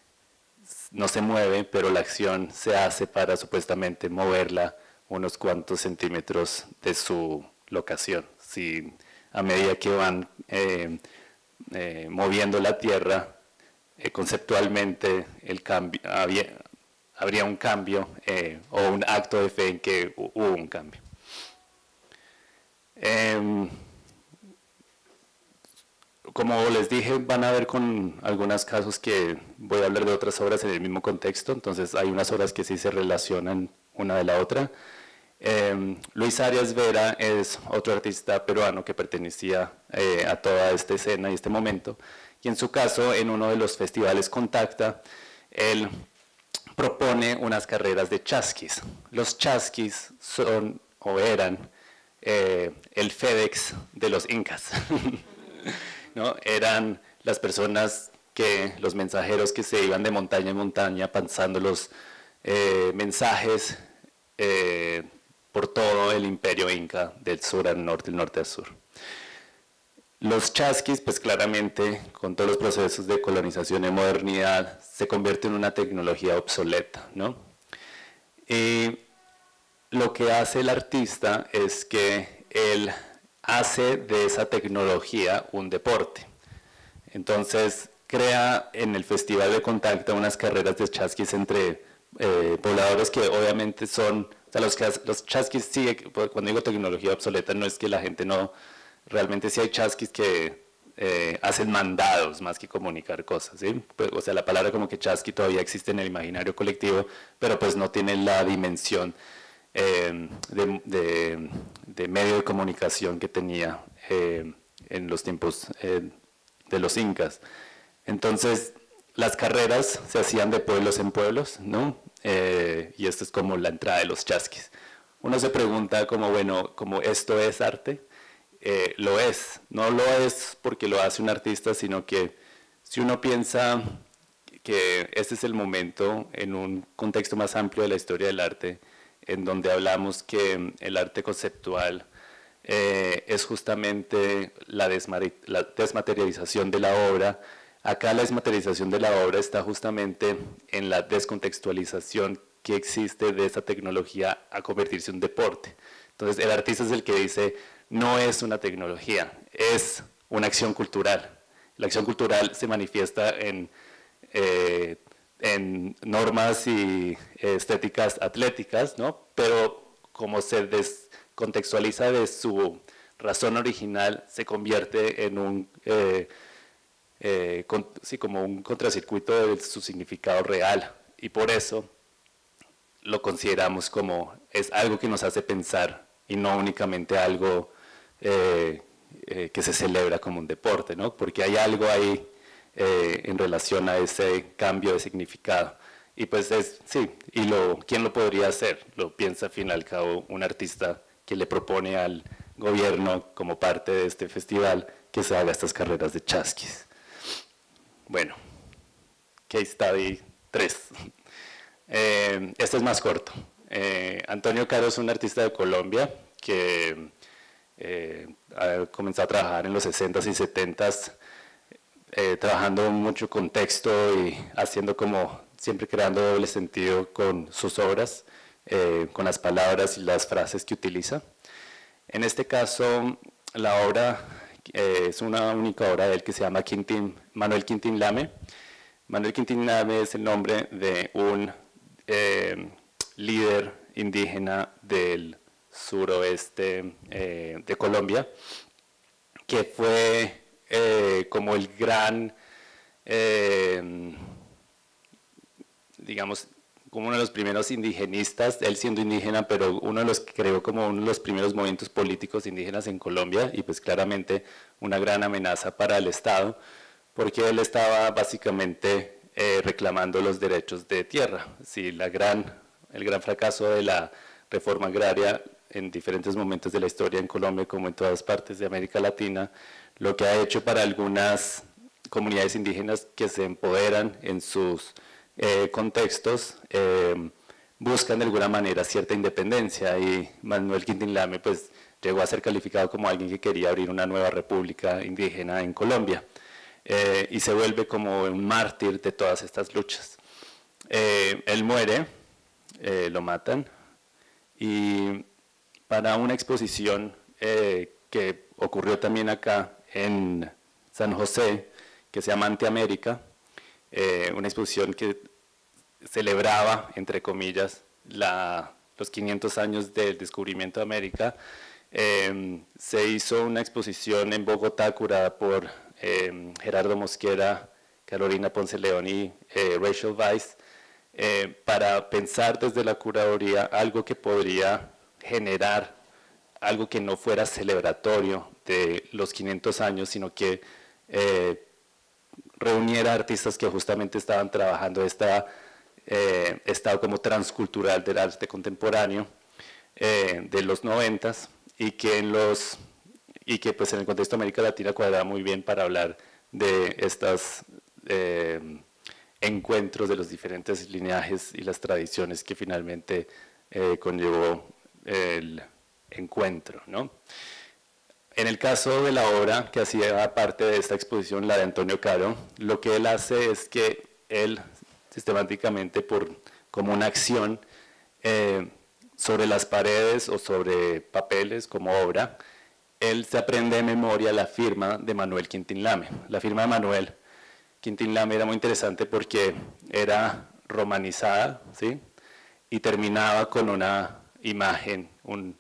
no se mueve, pero la acción se hace para supuestamente moverla unos cuantos centímetros de su locación. Si a medida que van eh, eh, moviendo la tierra, eh, conceptualmente el cambio, había, habría un cambio eh, o un acto de fe en que hubo un cambio. Eh, como les dije, van a ver con algunos casos que voy a hablar de otras obras en el mismo contexto, entonces hay unas obras que sí se relacionan una de la otra. Eh, Luis Arias Vera es otro artista peruano que pertenecía eh, a toda esta escena y este momento, y en su caso, en uno de los festivales Contacta, él propone unas carreras de chasquis. Los chasquis son, o eran, eh, el FedEx de los incas, ¿no? Eran las personas que, los mensajeros que se iban de montaña en montaña pasando los eh, mensajes eh, por todo el imperio inca, del sur al norte, del norte al sur. Los chasquis, pues claramente, con todos los procesos de colonización y modernidad, se convierte en una tecnología obsoleta, ¿no? Y lo que hace el artista es que él hace de esa tecnología un deporte. Entonces, crea en el Festival de Contacta unas carreras de chasquis entre eh, pobladores que obviamente son, o sea, los, los chasquis sí, cuando digo tecnología obsoleta no es que la gente no, realmente sí hay chasquis que eh, hacen mandados más que comunicar cosas, ¿sí? Pues, o sea, la palabra como que chasqui todavía existe en el imaginario colectivo, pero pues no tiene la dimensión eh, de, de, de medio de comunicación que tenía eh, en los tiempos eh, de los incas. Entonces, las carreras se hacían de pueblos en pueblos, ¿no? Eh, y esto es como la entrada de los chasquis. Uno se pregunta como, bueno, como esto es arte. Eh, lo es, no lo es porque lo hace un artista, sino que si uno piensa que este es el momento en un contexto más amplio de la historia del arte, en donde hablamos que el arte conceptual eh, es justamente la, la desmaterialización de la obra. Acá la desmaterialización de la obra está justamente en la descontextualización que existe de esa tecnología a convertirse en un deporte. Entonces el artista es el que dice, no es una tecnología, es una acción cultural. La acción cultural se manifiesta en, eh, en normas y estéticas atléticas, ¿no? Pero como se descontextualiza de su razón original, se convierte en un, eh, eh, con, sí, como un contracircuito de su significado real. Y por eso lo consideramos como es algo que nos hace pensar y no únicamente algo eh, eh, que se celebra como un deporte, ¿no? Porque hay algo ahí eh, en relación a ese cambio de significado. Y pues es, sí, y lo, ¿quién lo podría hacer? Lo piensa al fin y al cabo un artista que le propone al gobierno como parte de este festival que se haga estas carreras de chasquis. Bueno, case study tres. Eh, este es más corto. Eh, Antonio Caro es un artista de Colombia que eh, ha comenzado a trabajar en los sesentas y setentas, eh, trabajando mucho con texto y haciendo como, siempre creando doble sentido con sus obras, eh, con las palabras y las frases que utiliza. En este caso, la obra eh, es una única obra de él que se llama Quintín, Manuel Quintín Lame. Manuel Quintín Lame es el nombre de un eh, líder indígena del suroeste eh, de Colombia, que fue eh, como el gran, eh, digamos, como uno de los primeros indigenistas, él siendo indígena, pero uno de los que creó como uno de los primeros movimientos políticos indígenas en Colombia, y pues claramente una gran amenaza para el Estado, porque él estaba básicamente eh, reclamando los derechos de tierra. Sí, la gran, el gran fracaso de la reforma agraria en diferentes momentos de la historia en Colombia, como en todas partes de América Latina, lo que ha hecho para algunas comunidades indígenas que se empoderan en sus eh, contextos, eh, buscan de alguna manera cierta independencia, y Manuel Quintín Lame pues llegó a ser calificado como alguien que quería abrir una nueva república indígena en Colombia, eh, y se vuelve como un mártir de todas estas luchas. Eh, él muere, eh, lo matan, y para una exposición eh, que ocurrió también acá en San José, que se llama Antiamérica, eh, una exposición que celebraba, entre comillas, la, los quinientos años del descubrimiento de América. Eh, se hizo una exposición en Bogotá curada por eh, Gerardo Mosquera, Carolina Ponce León y eh, Rachel Weisz, eh, para pensar desde la curaduría algo que podría generar algo que no fuera celebratorio de los quinientos años, sino que eh, reuniera artistas que justamente estaban trabajando esta eh, estado como transcultural del arte contemporáneo eh, de los noventas, y que en los y que pues en el contexto de América Latina cuadraba muy bien para hablar de estos eh, encuentros de los diferentes lineajes y las tradiciones que finalmente eh, conllevó el encuentro, ¿no? En el caso de la obra que hacía parte de esta exposición, la de Antonio Caro, lo que él hace es que él sistemáticamente, por, como una acción eh, sobre las paredes o sobre papeles como obra, él se aprende de memoria la firma de Manuel Quintín Lame. La firma de Manuel Quintín Lame era muy interesante porque era romanizada, ¿sí? Y terminaba con una imagen, un,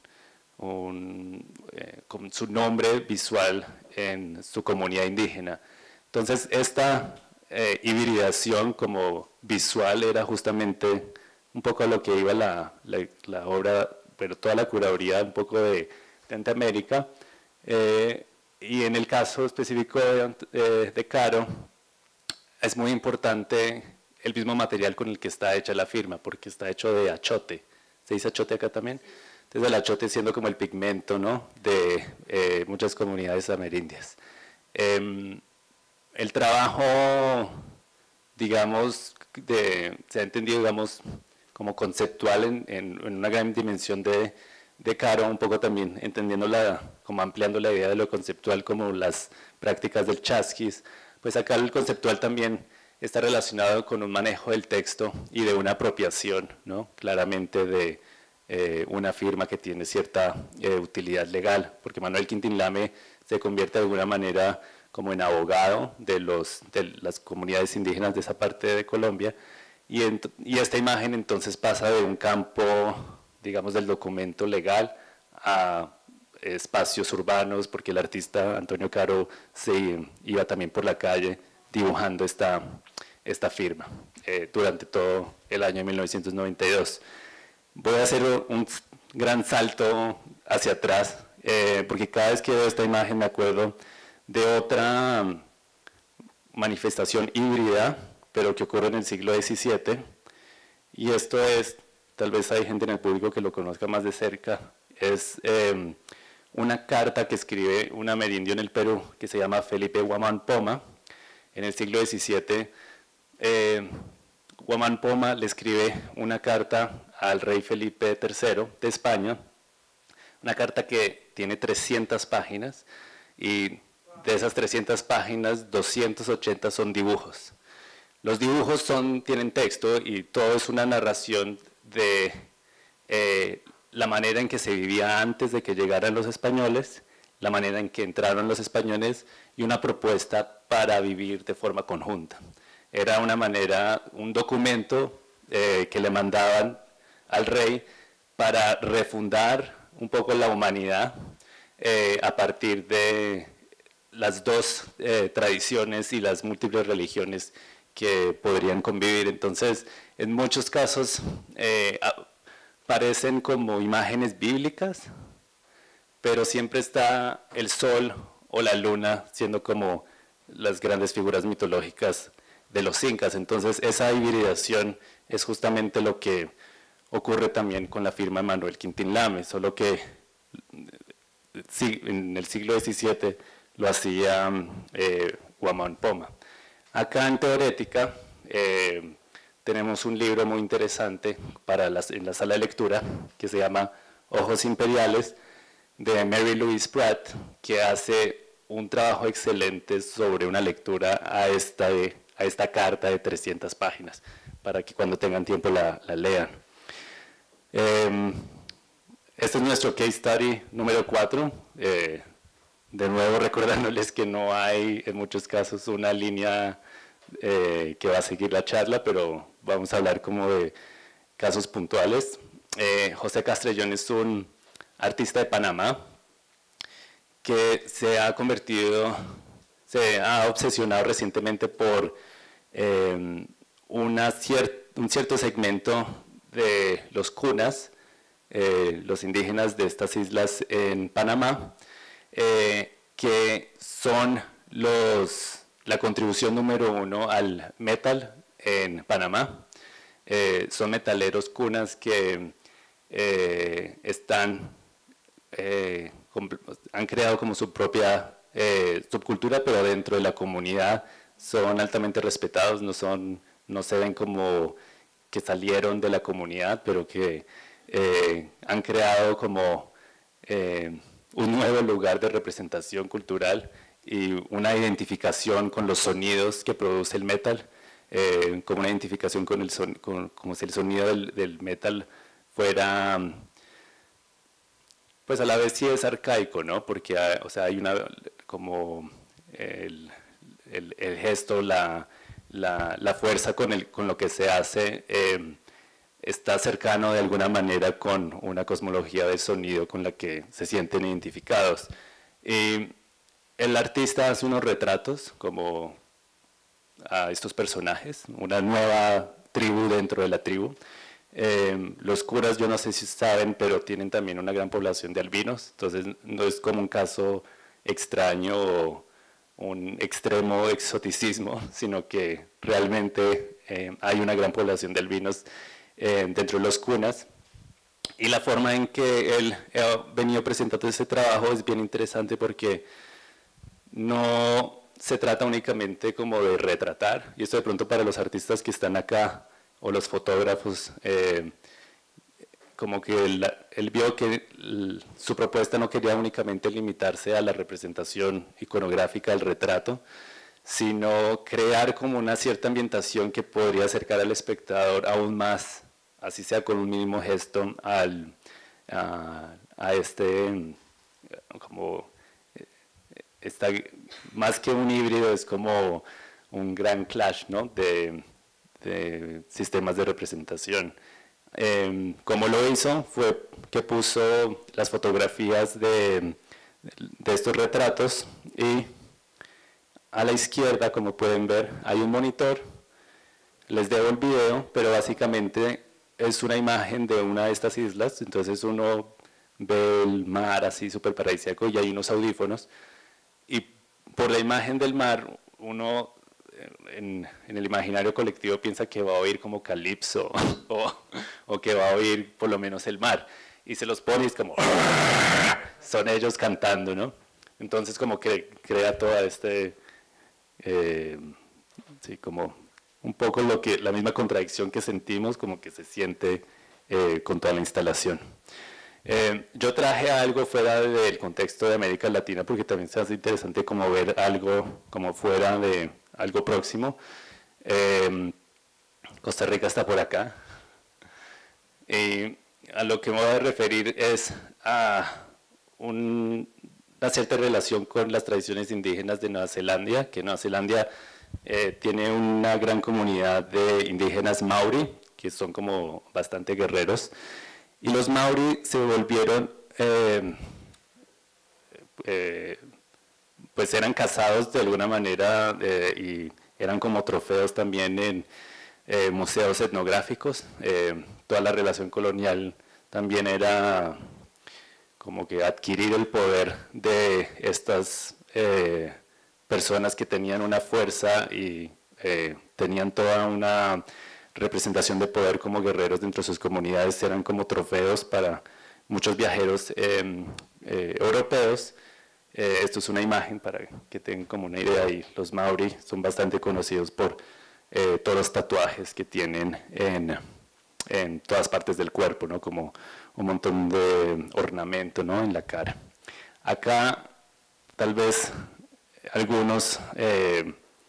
un, eh, con su nombre visual en su comunidad indígena. Entonces, esta eh, hibridación como visual era justamente un poco a lo que iba la, la, la obra, pero toda la curaduría un poco de Tente América. Eh, y en el caso específico de, eh, de Caro, es muy importante el mismo material con el que está hecha la firma, porque está hecho de achote. ¿Se dice achote acá también? Entonces el achote siendo como el pigmento, ¿no?, de eh, muchas comunidades amerindias. Eh, el trabajo, digamos, de, se ha entendido, digamos, como conceptual en, en, en una gran dimensión de, de Caro, un poco también entendiendo la, como ampliando la idea de lo conceptual como las prácticas del chasquis. Pues acá el conceptual también está relacionado con un manejo del texto y de una apropiación, ¿no?, claramente de eh, una firma que tiene cierta eh, utilidad legal, porque Manuel Quintín Lame se convierte de alguna manera como en abogado de, los, de las comunidades indígenas de esa parte de Colombia, y, en, y esta imagen entonces pasa de un campo, digamos, del documento legal a espacios urbanos, porque el artista Antonio Caro se iba también por la calle dibujando esta, esta firma eh, durante todo el año de mil novecientos noventa y dos. Voy a hacer un gran salto hacia atrás, eh, porque cada vez que veo esta imagen me acuerdo de otra manifestación híbrida, pero que ocurre en el siglo diecisiete, y esto es, tal vez hay gente en el público que lo conozca más de cerca, es eh, una carta que escribe un amerindio en el Perú que se llama Felipe Guamán Poma. En el siglo diecisiete, eh, Guamán Poma le escribe una carta al rey Felipe tercero de España, una carta que tiene trescientas páginas, y de esas trescientas páginas, doscientas ochenta son dibujos. Los dibujos son, tienen texto y todo es una narración de eh, la manera en que se vivía antes de que llegaran los españoles, la manera en que entraron los españoles y una propuesta para vivir de forma conjunta. Era una manera, un documento eh, que le mandaban al rey para refundar un poco la humanidad eh, a partir de las dos eh, tradiciones y las múltiples religiones que podrían convivir. Entonces, en muchos casos eh, parecen como imágenes bíblicas, pero siempre está el sol o la luna siendo como las grandes figuras mitológicas de los incas. Entonces, esa hibridación es justamente lo que ocurre también con la firma de Manuel Quintín Lame, solo que en el siglo diecisiete lo hacía eh, Guamán Poma. Acá en Teorética eh, tenemos un libro muy interesante para las, en la sala de lectura que se llama Ojos Imperiales, de Mary Louise Pratt, que hace un trabajo excelente sobre una lectura a esta, de, a esta carta de trescientas páginas, para que cuando tengan tiempo la, la lean. Eh, este es nuestro case study número cuatro. Eh, de nuevo recordándoles que no hay en muchos casos una línea eh, que va a seguir la charla, pero vamos a hablar como de casos puntuales. Eh, José Castrellón es un artista de Panamá que se ha convertido, se ha obsesionado recientemente por eh, una cier un cierto segmento de los cunas eh, los indígenas de estas islas en Panamá, eh, que son los, la contribución número uno al metal en Panamá. Eh, son metaleros cunas que eh, están, eh, han creado como su propia eh, subcultura, pero dentro de la comunidad son altamente respetados, no, son, no se ven como que salieron de la comunidad, pero que eh, han creado como eh, un nuevo lugar de representación cultural y una identificación con los sonidos que produce el metal, eh, como una identificación con el son, con, como si el sonido del, del metal fuera, pues a la vez sí es arcaico, ¿no? Porque hay, o sea, hay una, como el, el, el gesto, la, la, la fuerza con, el, con lo que se hace, eh, está cercano de alguna manera con una cosmología del sonido con la que se sienten identificados. Y el artista hace unos retratos como a estos personajes, una nueva tribu dentro de la tribu. Eh, los curas, yo no sé si saben, pero tienen también una gran población de albinos, entonces no es como un caso extraño o un extremo exoticismo, sino que realmente eh, hay una gran población de albinos eh, dentro de los cunas. Y la forma en que él ha venido presentando ese trabajo es bien interesante porque no se trata únicamente como de retratar, y esto de pronto para los artistas que están acá o los fotógrafos, eh, como que él, él vio que el, su propuesta no quería únicamente limitarse a la representación iconográfica del retrato, sino crear como una cierta ambientación que podría acercar al espectador aún más, así sea con un mínimo gesto, al, a, a este, como, esta, más que un híbrido, es como un gran clash, ¿no?, de, de sistemas de representación. Eh, como lo hizo fue que puso las fotografías de, de estos retratos, y a la izquierda, como pueden ver, hay un monitor. Les debo el video, pero básicamente es una imagen de una de estas islas. Entonces uno ve el mar así súper paradisíaco y hay unos audífonos, y por la imagen del mar uno En, en el imaginario colectivo piensa que va a oír como calipso o, o que va a oír por lo menos el mar, y se los pone y es como son ellos cantando, ¿no? Entonces como que crea toda este eh, sí, como un poco lo que, la misma contradicción que sentimos, como que se siente eh, con toda la instalación. Eh, yo traje algo fuera del contexto de América Latina porque también se hace interesante como ver algo como fuera de algo próximo. Eh, Costa Rica está por acá. Y a lo que me voy a referir es a un, una cierta relación con las tradiciones indígenas de Nueva Zelanda, que Nueva Zelanda eh, tiene una gran comunidad de indígenas maori, que son como bastante guerreros. Y los maori se volvieron, eh, eh, pues eran cazados de alguna manera eh, y eran como trofeos también en eh, museos etnográficos. Eh, toda la relación colonial también era como que adquirir el poder de estas eh, personas que tenían una fuerza y eh, tenían toda una representación de poder como guerreros dentro de sus comunidades, eran como trofeos para muchos viajeros eh, eh, europeos. Eh, esto es una imagen para que tengan como una idea, y los maori son bastante conocidos por eh, todos los tatuajes que tienen en, en todas partes del cuerpo, ¿no?, como un montón de ornamento, ¿no?, en la cara. Acá tal vez algunos eh,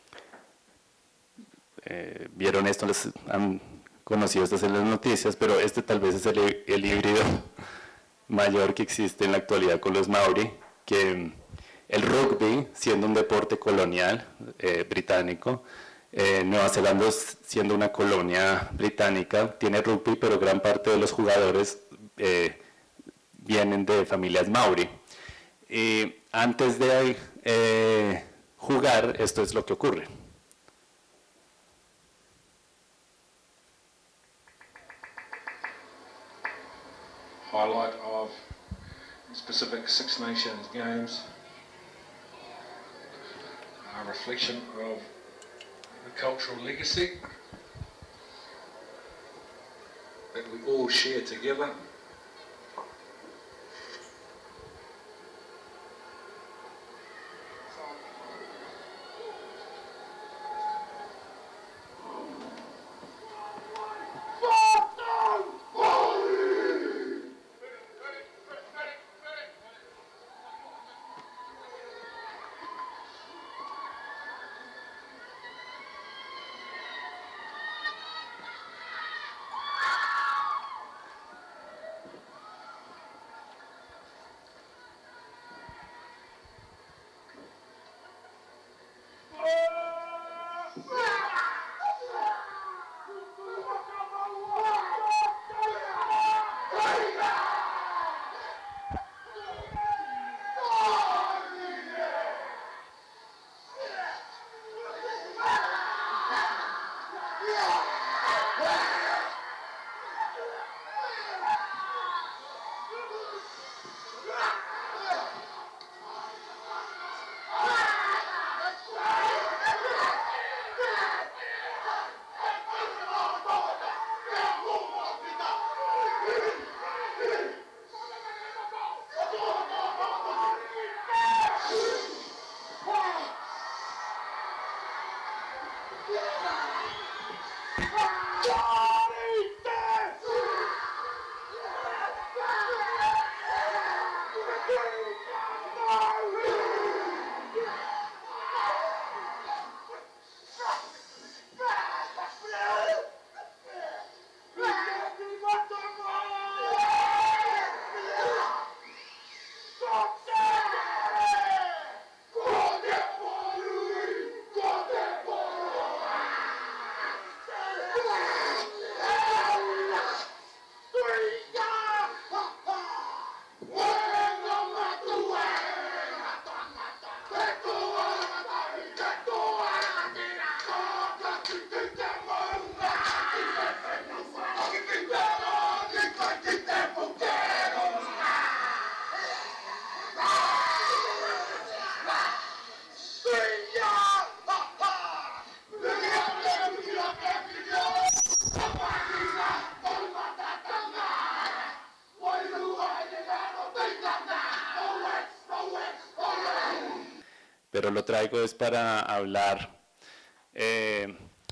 Eh, vieron esto, les han conocido estas en las noticias, pero este tal vez es el, el híbrido mayor que existe en la actualidad con los maori, que el rugby, siendo un deporte colonial eh, británico, eh, Nueva Zelanda siendo una colonia británica, tiene rugby, pero gran parte de los jugadores eh, vienen de familias maori. Y antes de eh, jugar, esto es lo que ocurre. highlight of specific Six Nations games, a reflection of the cultural legacy that we all share together. Pero lo traigo es para hablar eh,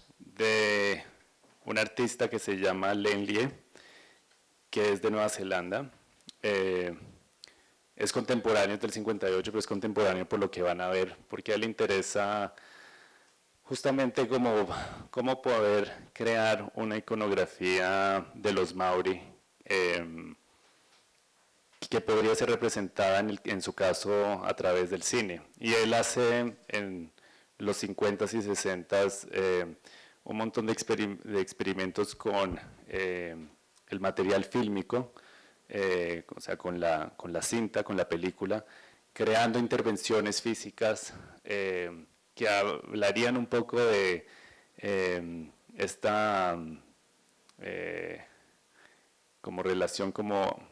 de un artista que se llama Len Lie, que es de Nueva Zelanda. Eh, es contemporáneo del cincuenta y ocho, pero es contemporáneo por lo que van a ver, porque a él le interesa justamente cómo, cómo poder crear una iconografía de los Maori eh, que podría ser representada en, el, en su caso a través del cine. Y él hace en los cincuentas y sesentas eh, un montón de, experim de experimentos con eh, el material fílmico, eh, o sea, con la, con la cinta, con la película, creando intervenciones físicas eh, que hablarían un poco de eh, esta eh, como relación como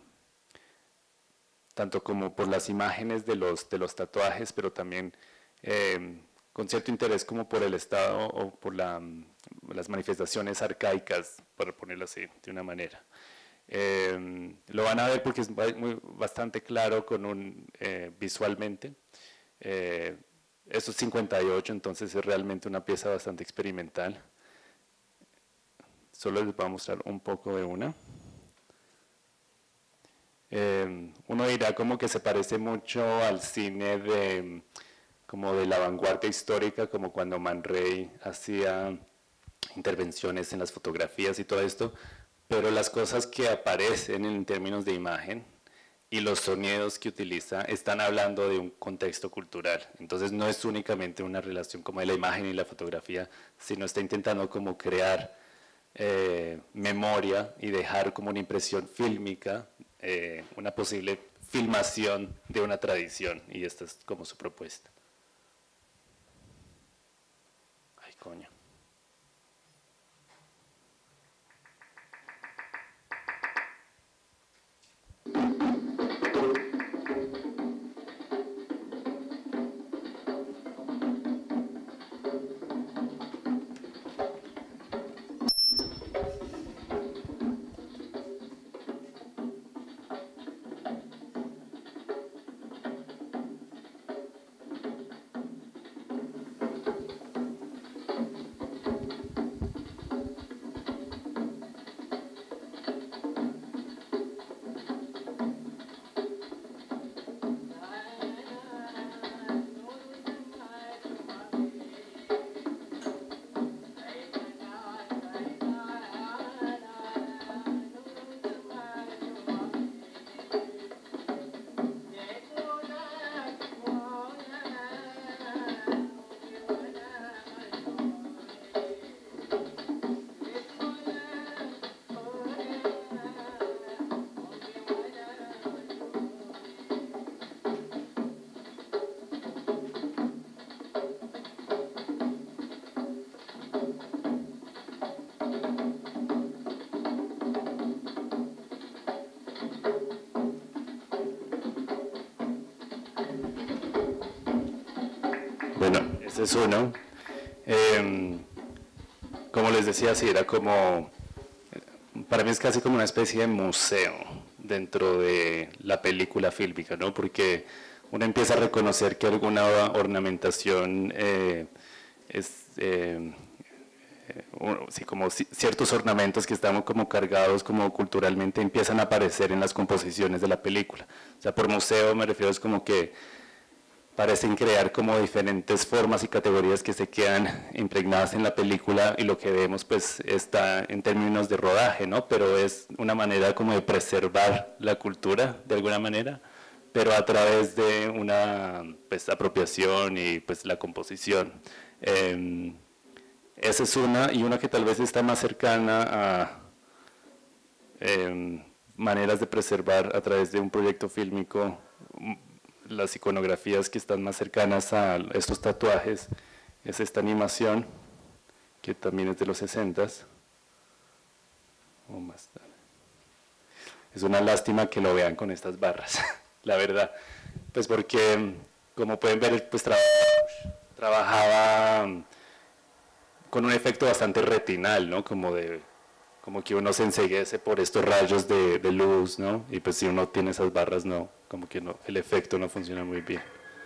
tanto como por las imágenes de los, de los tatuajes, pero también eh, con cierto interés como por el Estado o por la, las manifestaciones arcaicas, para ponerlo así, de una manera. Eh, lo van a ver porque es muy, bastante claro con un, eh, visualmente. Eh, esto es cincuenta y ocho, entonces es realmente una pieza bastante experimental. Solo les voy a mostrar un poco de una. Eh, uno dirá como que se parece mucho al cine de, como de la vanguardia histórica, como cuando Man Ray hacía intervenciones en las fotografías y todo esto, pero las cosas que aparecen en términos de imagen y los sonidos que utiliza están hablando de un contexto cultural. Entonces no es únicamente una relación como de la imagen y la fotografía, sino está intentando como crear eh, memoria y dejar como una impresión fílmica, eh, una posible filmación de una tradición, y esta es como su propuesta. Ay, coño. Ese es uno. Eh, como les decía, sí, era como, para mí es casi como una especie de museo dentro de la película fílmica, ¿no? Porque uno empieza a reconocer que alguna ornamentación eh, es, eh, eh, sí, como ciertos ornamentos que están como cargados como culturalmente empiezan a aparecer en las composiciones de la película. O sea, por museo me refiero es como que parecen crear como diferentes formas y categorías que se quedan impregnadas en la película y lo que vemos pues está en términos de rodaje, ¿no? Pero es una manera como de preservar la cultura de alguna manera, pero a través de una pues, apropiación y pues la composición. Eh, esa es una, y una que tal vez está más cercana a eh, maneras de preservar a través de un proyecto fílmico las iconografías que están más cercanas a estos tatuajes, es esta animación, que también es de los sesentas, o más tarde. Es una lástima que lo vean con estas barras, la verdad, pues porque, como pueden ver, pues tra trabajaba con un efecto bastante retinal, ¿no? Como de, como que uno se enceguece por estos rayos de, de luz, ¿no? Y pues si uno tiene esas barras, no, como que no, el efecto no funciona muy bien.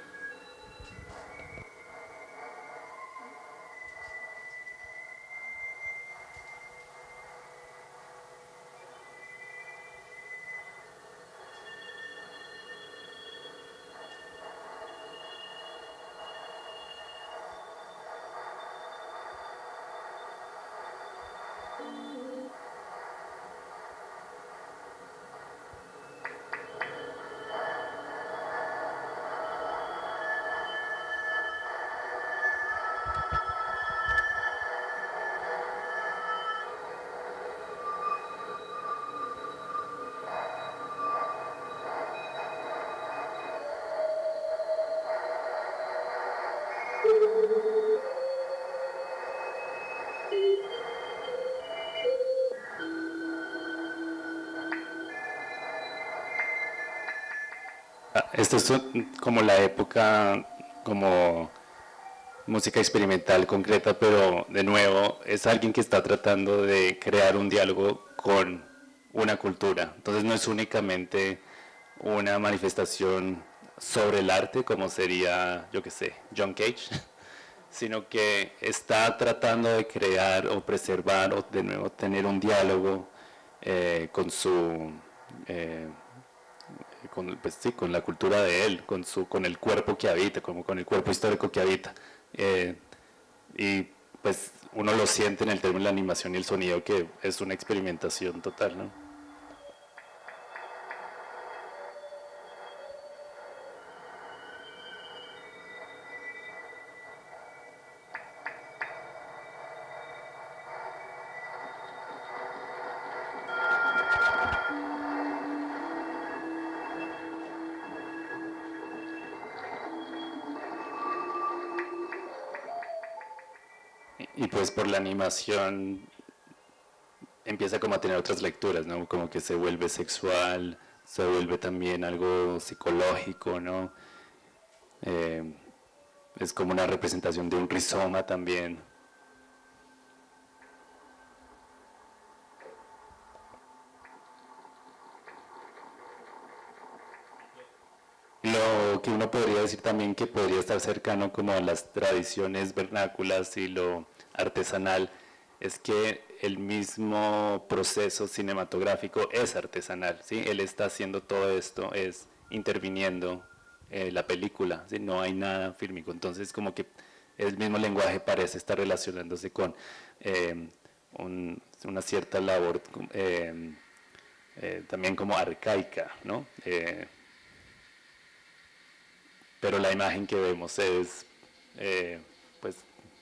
Esto es como la época, como música experimental concreta, pero de nuevo es alguien que está tratando de crear un diálogo con una cultura. Entonces no es únicamente una manifestación sobre el arte, como sería, yo qué sé, John Cage, sino que está tratando de crear o preservar o de nuevo tener un diálogo eh, con su... Eh, Con, pues, sí, con la cultura de él, con, su, con el cuerpo que habita, como con el cuerpo histórico que habita. Eh, y pues uno lo siente en el término de la animación y el sonido, que es una experimentación total, ¿no? Y pues por la animación empieza como a tener otras lecturas, ¿no? Como que se vuelve sexual, se vuelve también algo psicológico, ¿no? Eh, es como una representación de un rizoma también. Lo que uno podría decir también que podría estar cercano como a las tradiciones vernáculas y lo artesanal, es que el mismo proceso cinematográfico es artesanal, ¿sí? Él está haciendo todo esto, es interviniendo eh, la película, ¿sí? No hay nada fílmico, entonces como que el mismo lenguaje parece estar relacionándose con eh, un, una cierta labor eh, eh, también como arcaica, ¿no? Eh, pero la imagen que vemos es eh, pues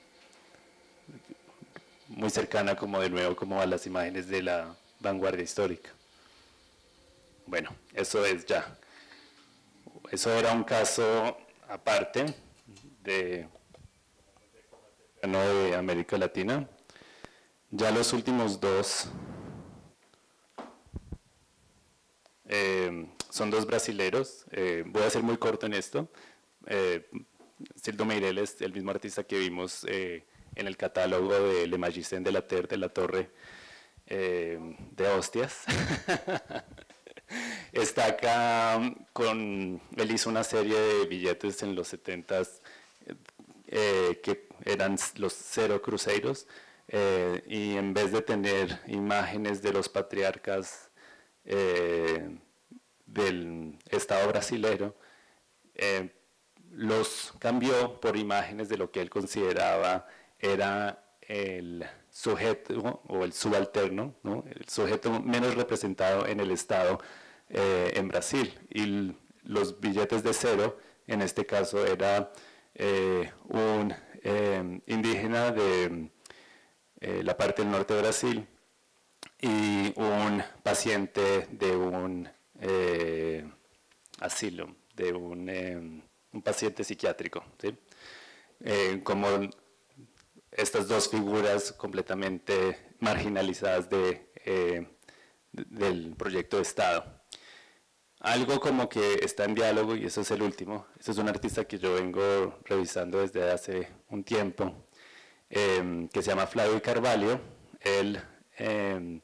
muy cercana como de nuevo como a las imágenes de la vanguardia histórica. Bueno, eso es ya. Eso era un caso aparte de, de América Latina. Ya los últimos dos eh, son dos brasileros. Eh, voy a ser muy corto en esto, eh, Cildo Meireles, el mismo artista que vimos eh, en el catálogo de Le Magicien de la Terre, de la Torre eh, de Hostias. Está acá con, él hizo una serie de billetes en los setentas eh, que eran los Cero Cruzeiros, eh, y en vez de tener imágenes de los patriarcas eh, del Estado brasilero, eh, los cambió por imágenes de lo que él consideraba era el sujeto o el subalterno, ¿no? El sujeto menos representado en el Estado eh, en Brasil. Y los billetes de cero, en este caso, era eh, un eh, indígena de eh, la parte del norte de Brasil y un paciente de un eh, asilo, de un, eh, un paciente psiquiátrico, ¿sí? Eh, como estas dos figuras completamente marginalizadas de, eh, del proyecto de Estado. Algo como que está en diálogo, y eso es el último, este es un artista que yo vengo revisando desde hace un tiempo, eh, que se llama Flavio Carvalho. Él, eh,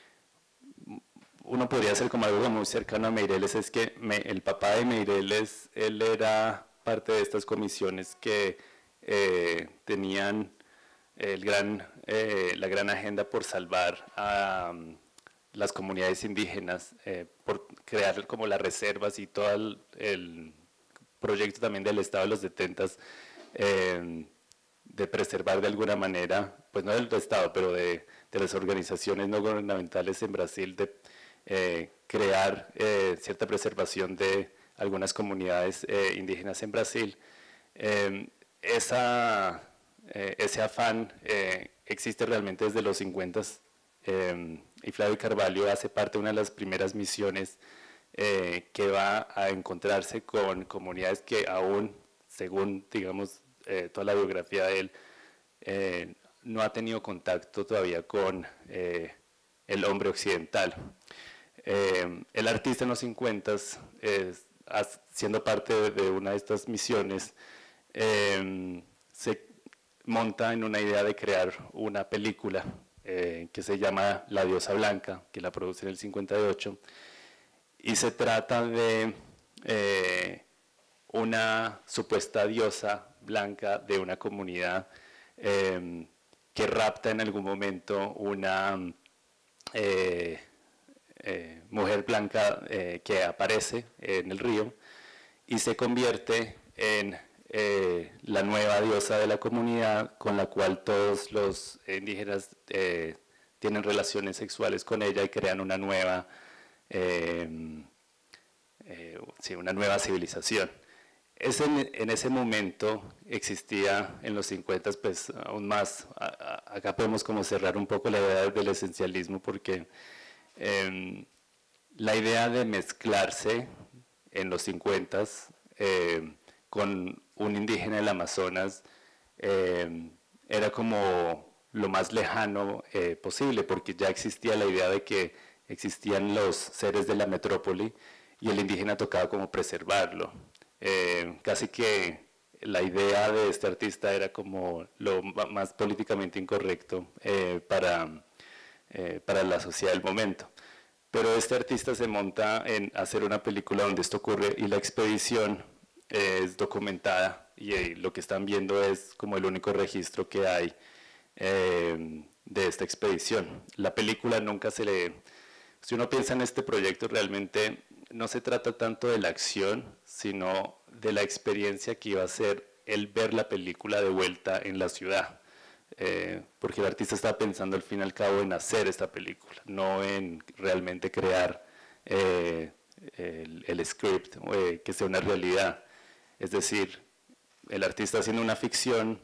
uno podría hacer como algo muy cercano a Meireles, es que me, el papá de Meireles, él era parte de estas comisiones que eh, tenían el gran, eh, la gran agenda por salvar a um, las comunidades indígenas, eh, por crear como las reservas y todo el, el proyecto también del Estado de los setentas, eh, de preservar de alguna manera, pues no del Estado, pero de, de las organizaciones no gubernamentales en Brasil, de eh, crear eh, cierta preservación de algunas comunidades eh, indígenas en Brasil. Eh, esa... Eh, ese afán eh, existe realmente desde los cincuenta, eh, y Flavio Carvalho hace parte de una de las primeras misiones eh, que va a encontrarse con comunidades que aún, según digamos eh, toda la biografía de él, eh, no ha tenido contacto todavía con eh, el hombre occidental. Eh, el artista en los cincuenta, eh, siendo parte de, de una de estas misiones, eh, se monta en una idea de crear una película eh, que se llama La Diosa Blanca, que la produce en el cincuenta y ocho, y se trata de eh, una supuesta diosa blanca de una comunidad eh, que rapta en algún momento una eh, eh, mujer blanca eh, que aparece en el río y se convierte en Eh, la nueva diosa de la comunidad, con la cual todos los indígenas eh, tienen relaciones sexuales con ella y crean una nueva, eh, eh, sí, una nueva civilización. Ese, en ese momento existía en los cincuenta, pues aún más, a, a, acá podemos como cerrar un poco la idea del esencialismo, porque eh, la idea de mezclarse en los cincuenta eh, con un indígena del Amazonas eh, era como lo más lejano eh, posible, porque ya existía la idea de que existían los seres de la metrópoli y el indígena tocaba como preservarlo. Eh, casi que la idea de este artista era como lo más políticamente incorrecto eh, para, eh, para la sociedad del momento. Pero este artista se monta en hacer una película donde esto ocurre y la expedición es documentada, y eh, lo que están viendo es como el único registro que hay eh, de esta expedición. La película nunca se le... Si uno piensa en este proyecto, realmente no se trata tanto de la acción, sino de la experiencia que iba a ser el ver la película de vuelta en la ciudad. Eh, porque el artista estaba pensando al fin y al cabo en hacer esta película, no en realmente crear eh, el, el script, eh, que sea una realidad. Es decir, el artista haciendo una ficción,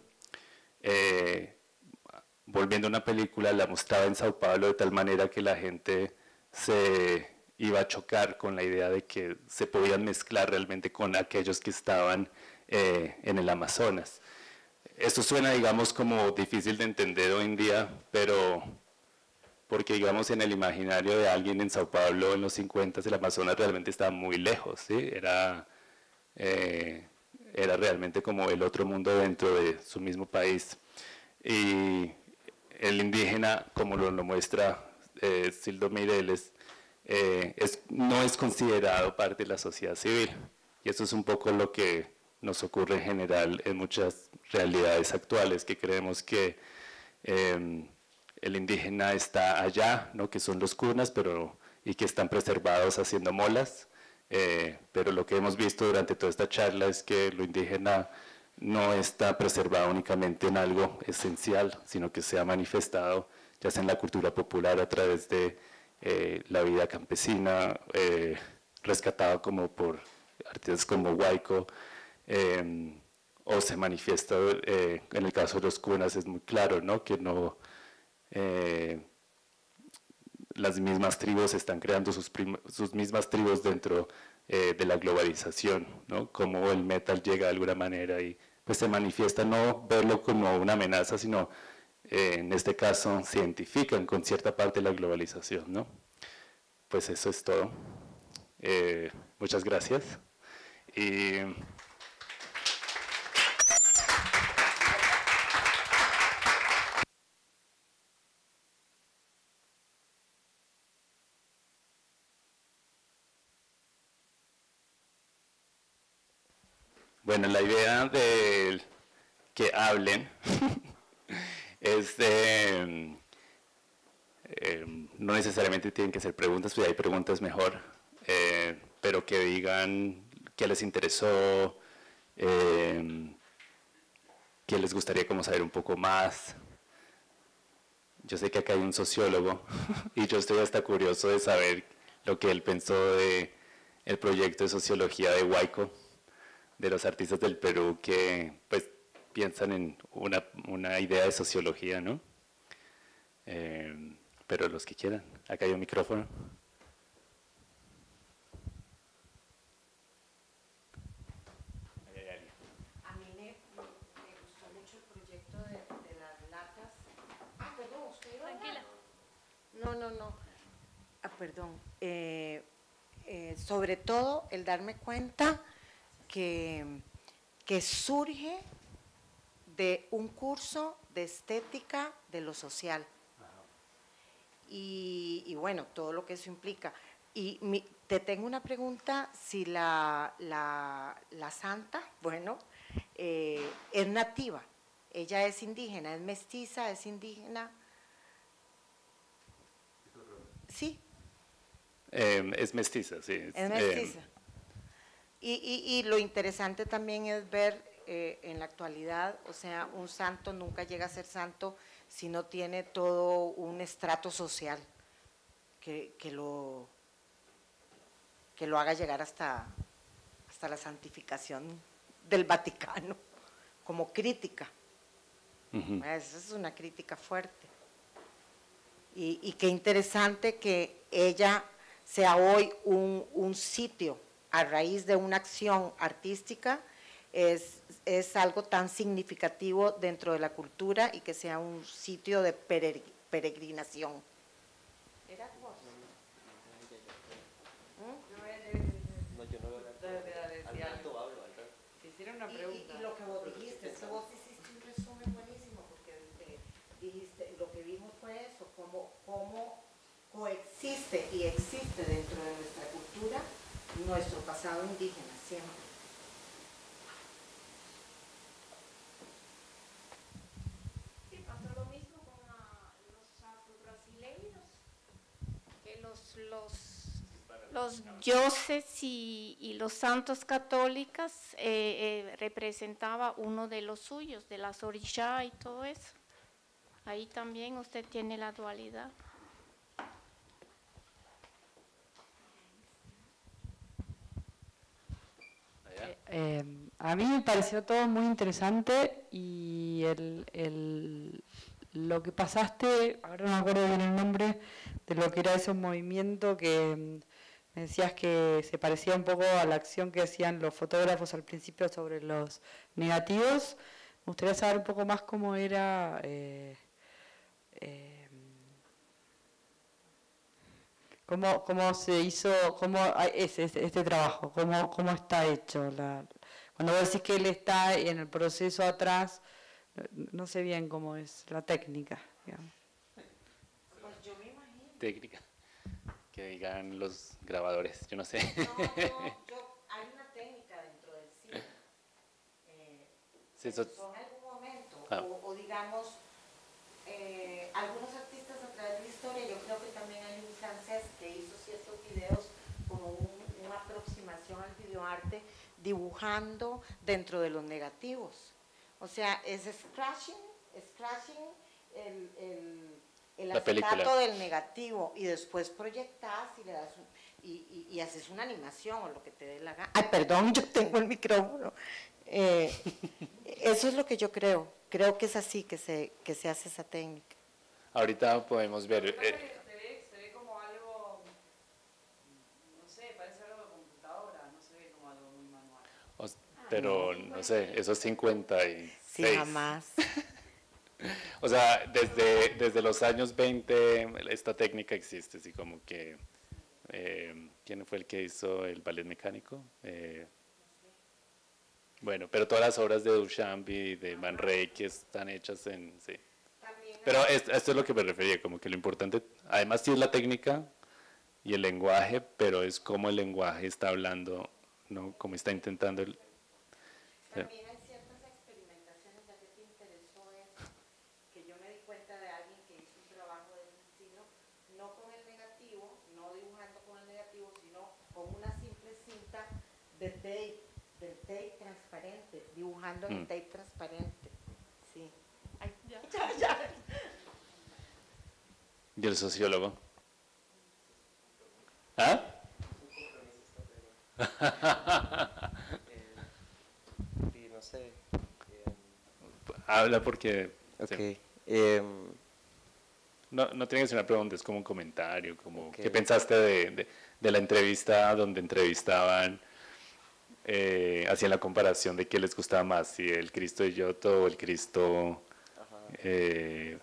eh, volviendo una película, la mostraba en Sao Paulo de tal manera que la gente se iba a chocar con la idea de que se podían mezclar realmente con aquellos que estaban eh, en el Amazonas. Esto suena, digamos, como difícil de entender hoy en día, pero porque, digamos, en el imaginario de alguien en Sao Paulo en los cincuenta, el Amazonas realmente estaba muy lejos, ¿sí? Era... Eh, era realmente como el otro mundo dentro de su mismo país. Y el indígena, como lo, lo muestra eh, Sildo Mireles, eh, es, no es considerado parte de la sociedad civil. Y eso es un poco lo que nos ocurre en general en muchas realidades actuales, que creemos que eh, el indígena está allá, ¿no? Que son los cunas, pero, y que están preservados haciendo molas, eh, pero lo que hemos visto durante toda esta charla es que lo indígena no está preservado únicamente en algo esencial, sino que se ha manifestado ya sea en la cultura popular a través de eh, la vida campesina, eh, rescatada como por artistas como Huayco, eh, o se manifiesta, eh, en el caso de los cunas es muy claro, ¿no? Que no, eh, las mismas tribus están creando sus, sus mismas tribus dentro eh, de la globalización, ¿no? Como el metal llega de alguna manera y pues se manifiesta, no verlo como una amenaza, sino eh, en este caso se identifican con cierta parte de la globalización, ¿no? Pues eso es todo. Eh, muchas gracias. Y bueno, la idea de que hablen es de, eh, no necesariamente tienen que ser preguntas, pues hay preguntas mejor, eh, pero que digan qué les interesó, eh, qué les gustaría como saber un poco más. Yo sé que acá hay un sociólogo y yo estoy hasta curioso de saber lo que él pensó de el proyecto de sociología de Huayco, de los artistas del Perú que pues piensan en una, una idea de sociología, ¿no? Eh, pero los que quieran, acá hay un micrófono. A mí me, me gustó mucho el proyecto de, de las latas. Ah, perdón, usted iba a hablar. Tranquila. No, no, no. Ah, perdón. Eh, eh, sobre todo el darme cuenta que, que surge de un curso de estética de lo social. Y, y bueno, todo lo que eso implica. Y mi, te tengo una pregunta, si la, la, la santa, bueno, eh, es nativa, ella es indígena, es mestiza, es indígena. Sí. Eh, es mestiza, sí. Es, es mestiza. Eh, y, y, y lo interesante también es ver eh, en la actualidad, o sea, un santo nunca llega a ser santo si no tiene todo un estrato social que, que, lo, que lo haga llegar hasta, hasta la santificación del Vaticano, como crítica. Uh-huh. Esa es una crítica fuerte. Y, y qué interesante que ella sea hoy un, un sitio a raíz de una acción artística, es, es algo tan significativo dentro de la cultura y que sea un sitio de peregrinación. ¿Era vos? No, yo no voy a hablar. Al rato hablo, al rato. Te hicieron una pregunta. Y, y lo que vos dijiste, es que vos hiciste un resumen buenísimo, porque eh, dijiste, lo que vimos fue eso, cómo, cómo coexiste y existe dentro de nuestra cultura nuestro pasado indígena, siempre. Sí, pasa lo mismo con la, los afro-brasileños, que los, los, los dioses y, y los santos católicos eh, eh, representaba uno de los suyos, de las orishá y todo eso. Ahí también usted tiene la dualidad. Eh, a mí me pareció todo muy interesante y el, el, lo que pasaste, ahora no me acuerdo bien el nombre, de lo que era ese movimiento que me decías que se parecía un poco a la acción que hacían los fotógrafos al principio sobre los negativos. Me gustaría saber un poco más cómo era... Eh, eh, ¿Cómo, ¿Cómo se hizo, cómo es este, este trabajo? ¿Cómo, cómo está hecho? La, Cuando vos decís que él está en el proceso atrás, no sé bien cómo es la técnica, digamos. Técnica. Que digan los grabadores, yo no sé. No, yo, yo, hay una técnica dentro del cine. Eh, sí, eso... en algún momento, ah. o, o digamos, eh, algunos artistas a través de la historia, yo creo que también hay un francés que hizo ciertos videos como un, una aproximación al videoarte, dibujando dentro de los negativos. O sea, es scratching, scratching el, el, el acetato del negativo y después proyectas y le das un, y, y, y haces una animación o lo que te dé la gana. Ay, perdón, yo tengo el micrófono. Eh, eso es lo que yo creo. Creo que es así que se, que se hace esa técnica. Ahorita podemos ver... Eh, se, ve, se ve como algo, no sé, parece algo de computadora, no se ve como algo muy manual. Os, pero, no sé, esos cincuenta y seis. Sí, jamás. O sea, desde, desde los años veinte esta técnica existe, así como que... Eh, ¿quién fue el que hizo el ballet mecánico? Eh, bueno, pero todas las obras de Duchamp y de Man Ray que están hechas en... Sí. Pero esto, esto es lo que me refería, como que lo importante, además sí es la técnica y el lenguaje, pero es cómo el lenguaje está hablando, ¿no? Cómo está intentando... El, también hay ciertas experimentaciones, ya que te interesó eso, que yo me di cuenta de alguien que hizo un trabajo de ese estilo, no con el negativo, no dibujando con el negativo, sino con una simple cinta de tape, del tape transparente, dibujando en mm. el tape transparente. Sí. Ay, ya, ya, ya. ¿Y el sociólogo? ¿Ah? eh, no sé. Eh, Habla porque... Ok. Sí. Eh, no, no tiene que ser una pregunta, es como un comentario, como okay. ¿qué pensaste de, de, de la entrevista donde entrevistaban, eh, hacían la comparación de qué les gustaba más, si el Cristo de Giotto o el Cristo eh,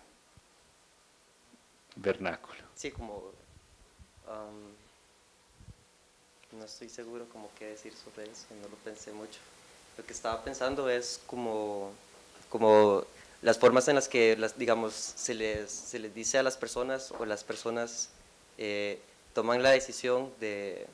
vernáculo? Sí, como... Um, no estoy seguro como qué decir sobre eso, no lo pensé mucho. Lo que estaba pensando es como, como las formas en las que, las, digamos, se les, se les dice a las personas o las personas eh, toman la decisión de,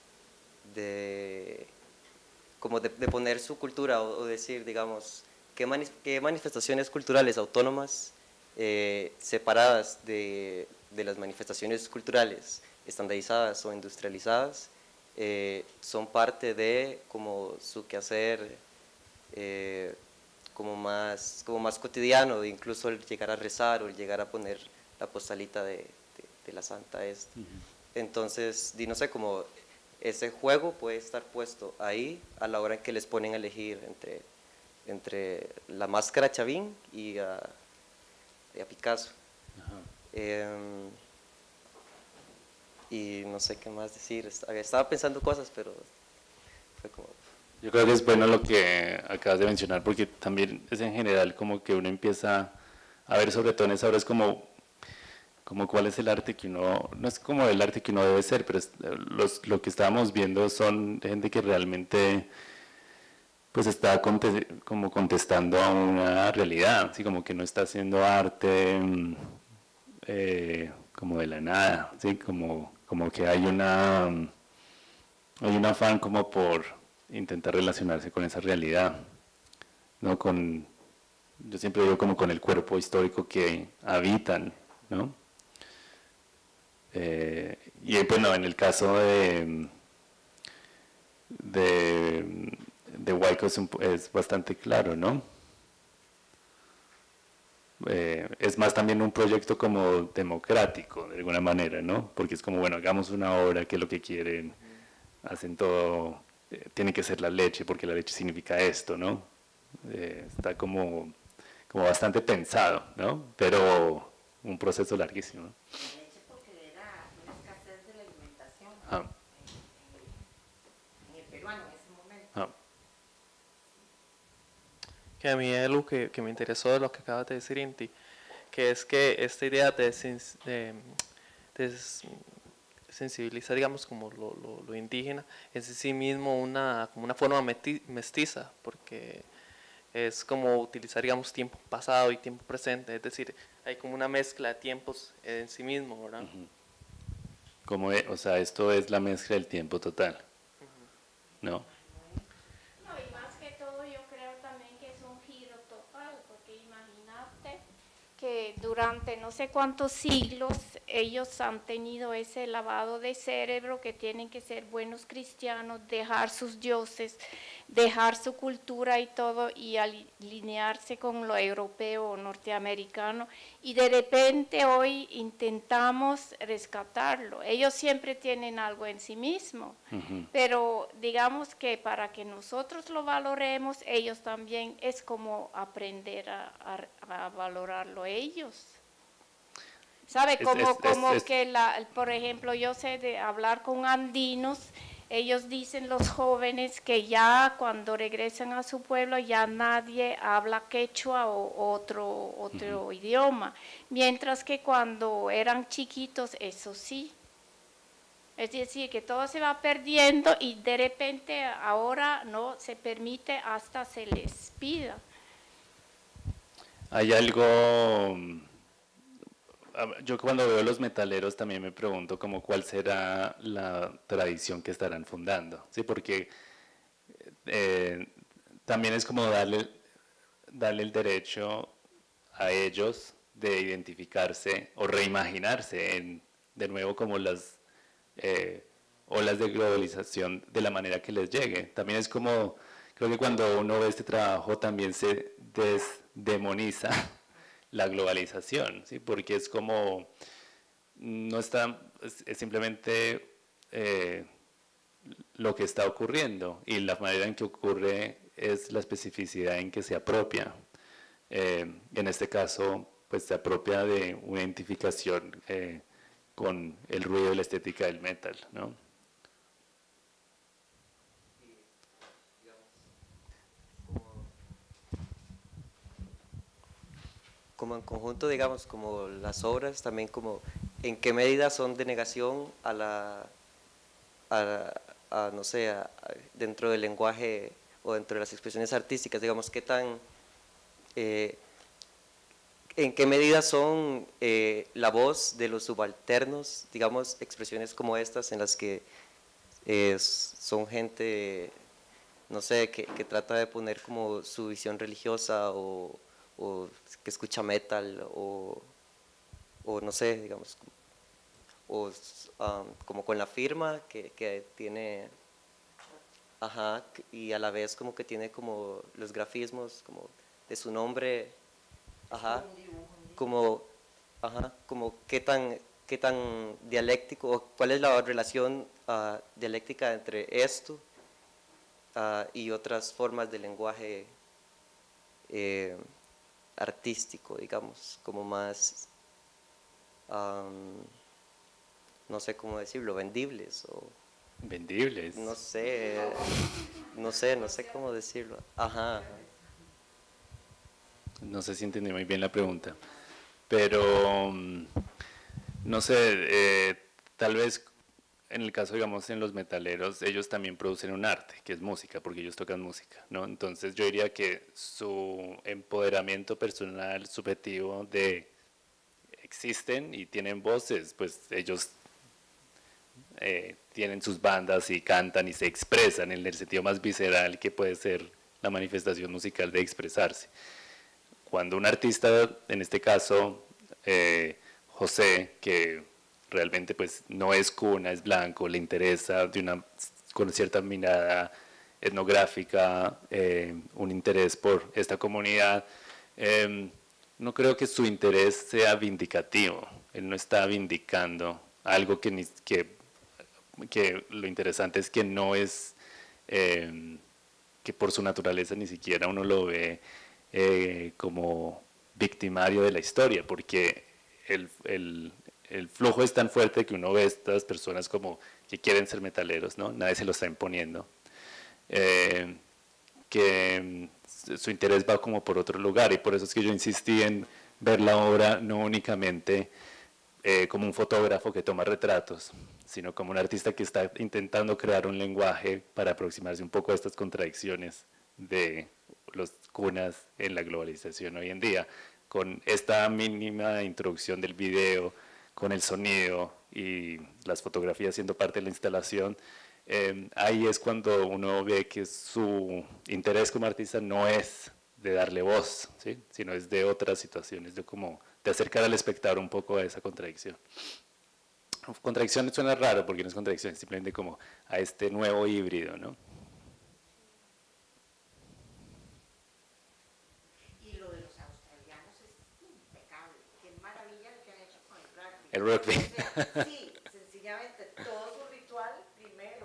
de, como de, de poner su cultura o, o decir, digamos, qué, mani qué manifestaciones culturales autónomas eh, separadas de, de las manifestaciones culturales estandarizadas o industrializadas Eh, son parte de como su quehacer eh, como, más, como más cotidiano, incluso el llegar a rezar o el llegar a poner la postalita de, de, de la santa esta. Uh-huh. Entonces, di, no sé, como ese juego puede estar puesto ahí a la hora en que les ponen a elegir entre, entre la máscara Chavín y a, y a Picasso. Uh-huh. eh, Y no sé qué más decir, estaba pensando cosas, pero fue como... Yo creo que es bueno lo que acabas de mencionar, porque también es en general como que uno empieza a ver, sobre todo en esa hora, es como, como cuál es el arte que uno, no es como el arte que uno debe ser, pero es, los, lo que estábamos viendo son gente que realmente pues está conte, como contestando a una realidad, así como que no está haciendo arte eh, como de la nada, ¿sí? como... como que hay una hay un afán como por intentar relacionarse con esa realidad, ¿no? Con, yo siempre digo como con el cuerpo histórico que habitan, ¿no? Eh, y bueno, en el caso de de, de Huayco es, un, es bastante claro, ¿no? Eh, es más también un proyecto como democrático, de alguna manera, ¿no? Porque es como, bueno, hagamos una obra, que es lo que quieren, hacen todo, eh, tiene que ser la leche, porque la leche significa esto, ¿no? Eh, está como, como bastante pensado, ¿no? Pero un proceso larguísimo, ¿no? La leche porque era una escasez de la alimentación ah. en el peruano en ese momento. Ah. Que a mí es algo que, que me interesó de lo que acabas de decir, Inti, que es que esta idea de, de, de sensibiliza, digamos, como lo, lo, lo indígena, es en sí mismo una, como una forma meti, mestiza, porque es como utilizar, digamos, tiempo pasado y tiempo presente, es decir, hay como una mezcla de tiempos en sí mismo, ¿verdad? Uh-huh. Como, o sea, esto es la mezcla del tiempo total, uh-huh. ¿No? No, y más que todo yo creo también que es un giro total, porque imagínate que durante no sé cuántos siglos ellos han tenido ese lavado de cerebro, que tienen que ser buenos cristianos, dejar sus dioses, dejar su cultura y todo, y alinearse con lo europeo o norteamericano, y de repente hoy intentamos rescatarlo. Ellos siempre tienen algo en sí mismos, uh-huh. Pero digamos que para que nosotros lo valoremos, ellos también es como aprender a, a, a valorarlo ellos. ¿Sabe? Como, es, es, como es, que, la, por ejemplo, yo sé de hablar con andinos, ellos dicen, los jóvenes, que ya cuando regresan a su pueblo ya nadie habla quechua o otro, otro uh-huh. idioma, mientras que cuando eran chiquitos, eso sí. Es decir, que todo se va perdiendo y de repente ahora no se permite, hasta se les pida. Hay algo... Yo cuando veo los metaleros también me pregunto como cuál será la tradición que estarán fundando, ¿sí? Porque eh, también es como darle, darle el derecho a ellos de identificarse o reimaginarse en, de nuevo, como las eh, olas de globalización de la manera que les llegue. También es como, creo que cuando uno ve este trabajo también se desdemoniza la globalización, ¿sí? Porque es como, no está, es, es simplemente eh, lo que está ocurriendo, y la manera en que ocurre es la especificidad en que se apropia. Eh, en este caso, pues se apropia de una identificación eh, con el ruido y la estética del metal, ¿no? Como en conjunto, digamos, como las obras, también como en qué medida son de negación a la, a, a no sé, a, a, dentro del lenguaje o dentro de las expresiones artísticas, digamos, qué tan, eh, en qué medida son eh, la voz de los subalternos, digamos, expresiones como estas en las que eh, son gente, no sé, que, que trata de poner como su visión religiosa o o que escucha metal, o, o no sé, digamos, o um, como con la firma que, que tiene, ajá, y a la vez como que tiene como los grafismos como de su nombre, ajá, como, ajá, como qué tan, qué tan dialéctico, o cuál es la relación uh, dialéctica entre esto uh, y otras formas de lenguaje eh, artístico, digamos, como más, um, no sé cómo decirlo, vendibles o... Vendibles. No sé, no sé, no sé cómo decirlo. Ajá. No sé si entendí muy bien la pregunta, pero no sé, eh, tal vez en el caso, digamos, en los metaleros, ellos también producen un arte, que es música, porque ellos tocan música, ¿no? Entonces yo diría que su empoderamiento personal, subjetivo de existen y tienen voces, pues ellos eh, tienen sus bandas y cantan y se expresan en el sentido más visceral que puede ser la manifestación musical de expresarse. Cuando un artista, en este caso eh, José, que realmente pues no es cuna, es blanco, le interesa de una, con cierta mirada etnográfica, eh, un interés por esta comunidad, eh, no creo que su interés sea vindicativo, él no está vindicando algo que, ni, que, que lo interesante es que no es, eh, que por su naturaleza ni siquiera uno lo ve eh, como victimario de la historia, porque el, el el flujo es tan fuerte que uno ve a estas personas como que quieren ser metaleros, ¿no? Nadie se lo está imponiendo. Eh, que su interés va como por otro lugar, y por eso es que yo insistí en ver la obra no únicamente eh, como un fotógrafo que toma retratos, sino como un artista que está intentando crear un lenguaje para aproximarse un poco a estas contradicciones de los cunas en la globalización hoy en día, con esta mínima introducción del video, con el sonido y las fotografías siendo parte de la instalación. Eh, ahí es cuando uno ve que su interés como artista no es de darle voz, ¿sí? Sino es de otras situaciones, de, como, de acercar al espectador un poco a esa contradicción. Contradicción suena raro porque no es contradicción, es simplemente como a este nuevo híbrido, ¿no? Y lo de los australianos es impecable, qué maravilla lo que han hecho con el rugby. El rugby. O sea, sí, sencillamente todo su ritual primero.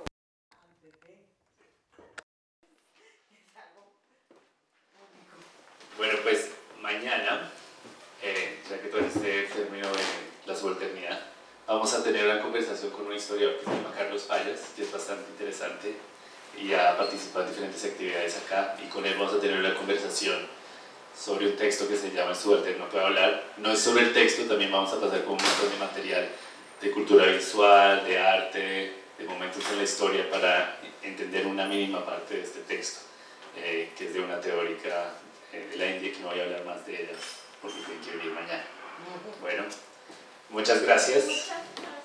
Bueno, pues mañana, eh, ya que todo este término de la subalternidad, vamos a tener una conversación con un historiador que se llama Carlos Fallas, que es bastante interesante y ha participado en diferentes actividades acá, y con él vamos a tener una conversación sobre un texto que se llama El subalterno puede hablar. No es sobre el texto, también vamos a pasar con un montón de material de cultura visual, de arte, de momentos en la historia para entender una mínima parte de este texto, eh, que es de una teórica eh, de la India, que no voy a hablar más de ella porque tiene que venir mañana. Bueno, muchas gracias.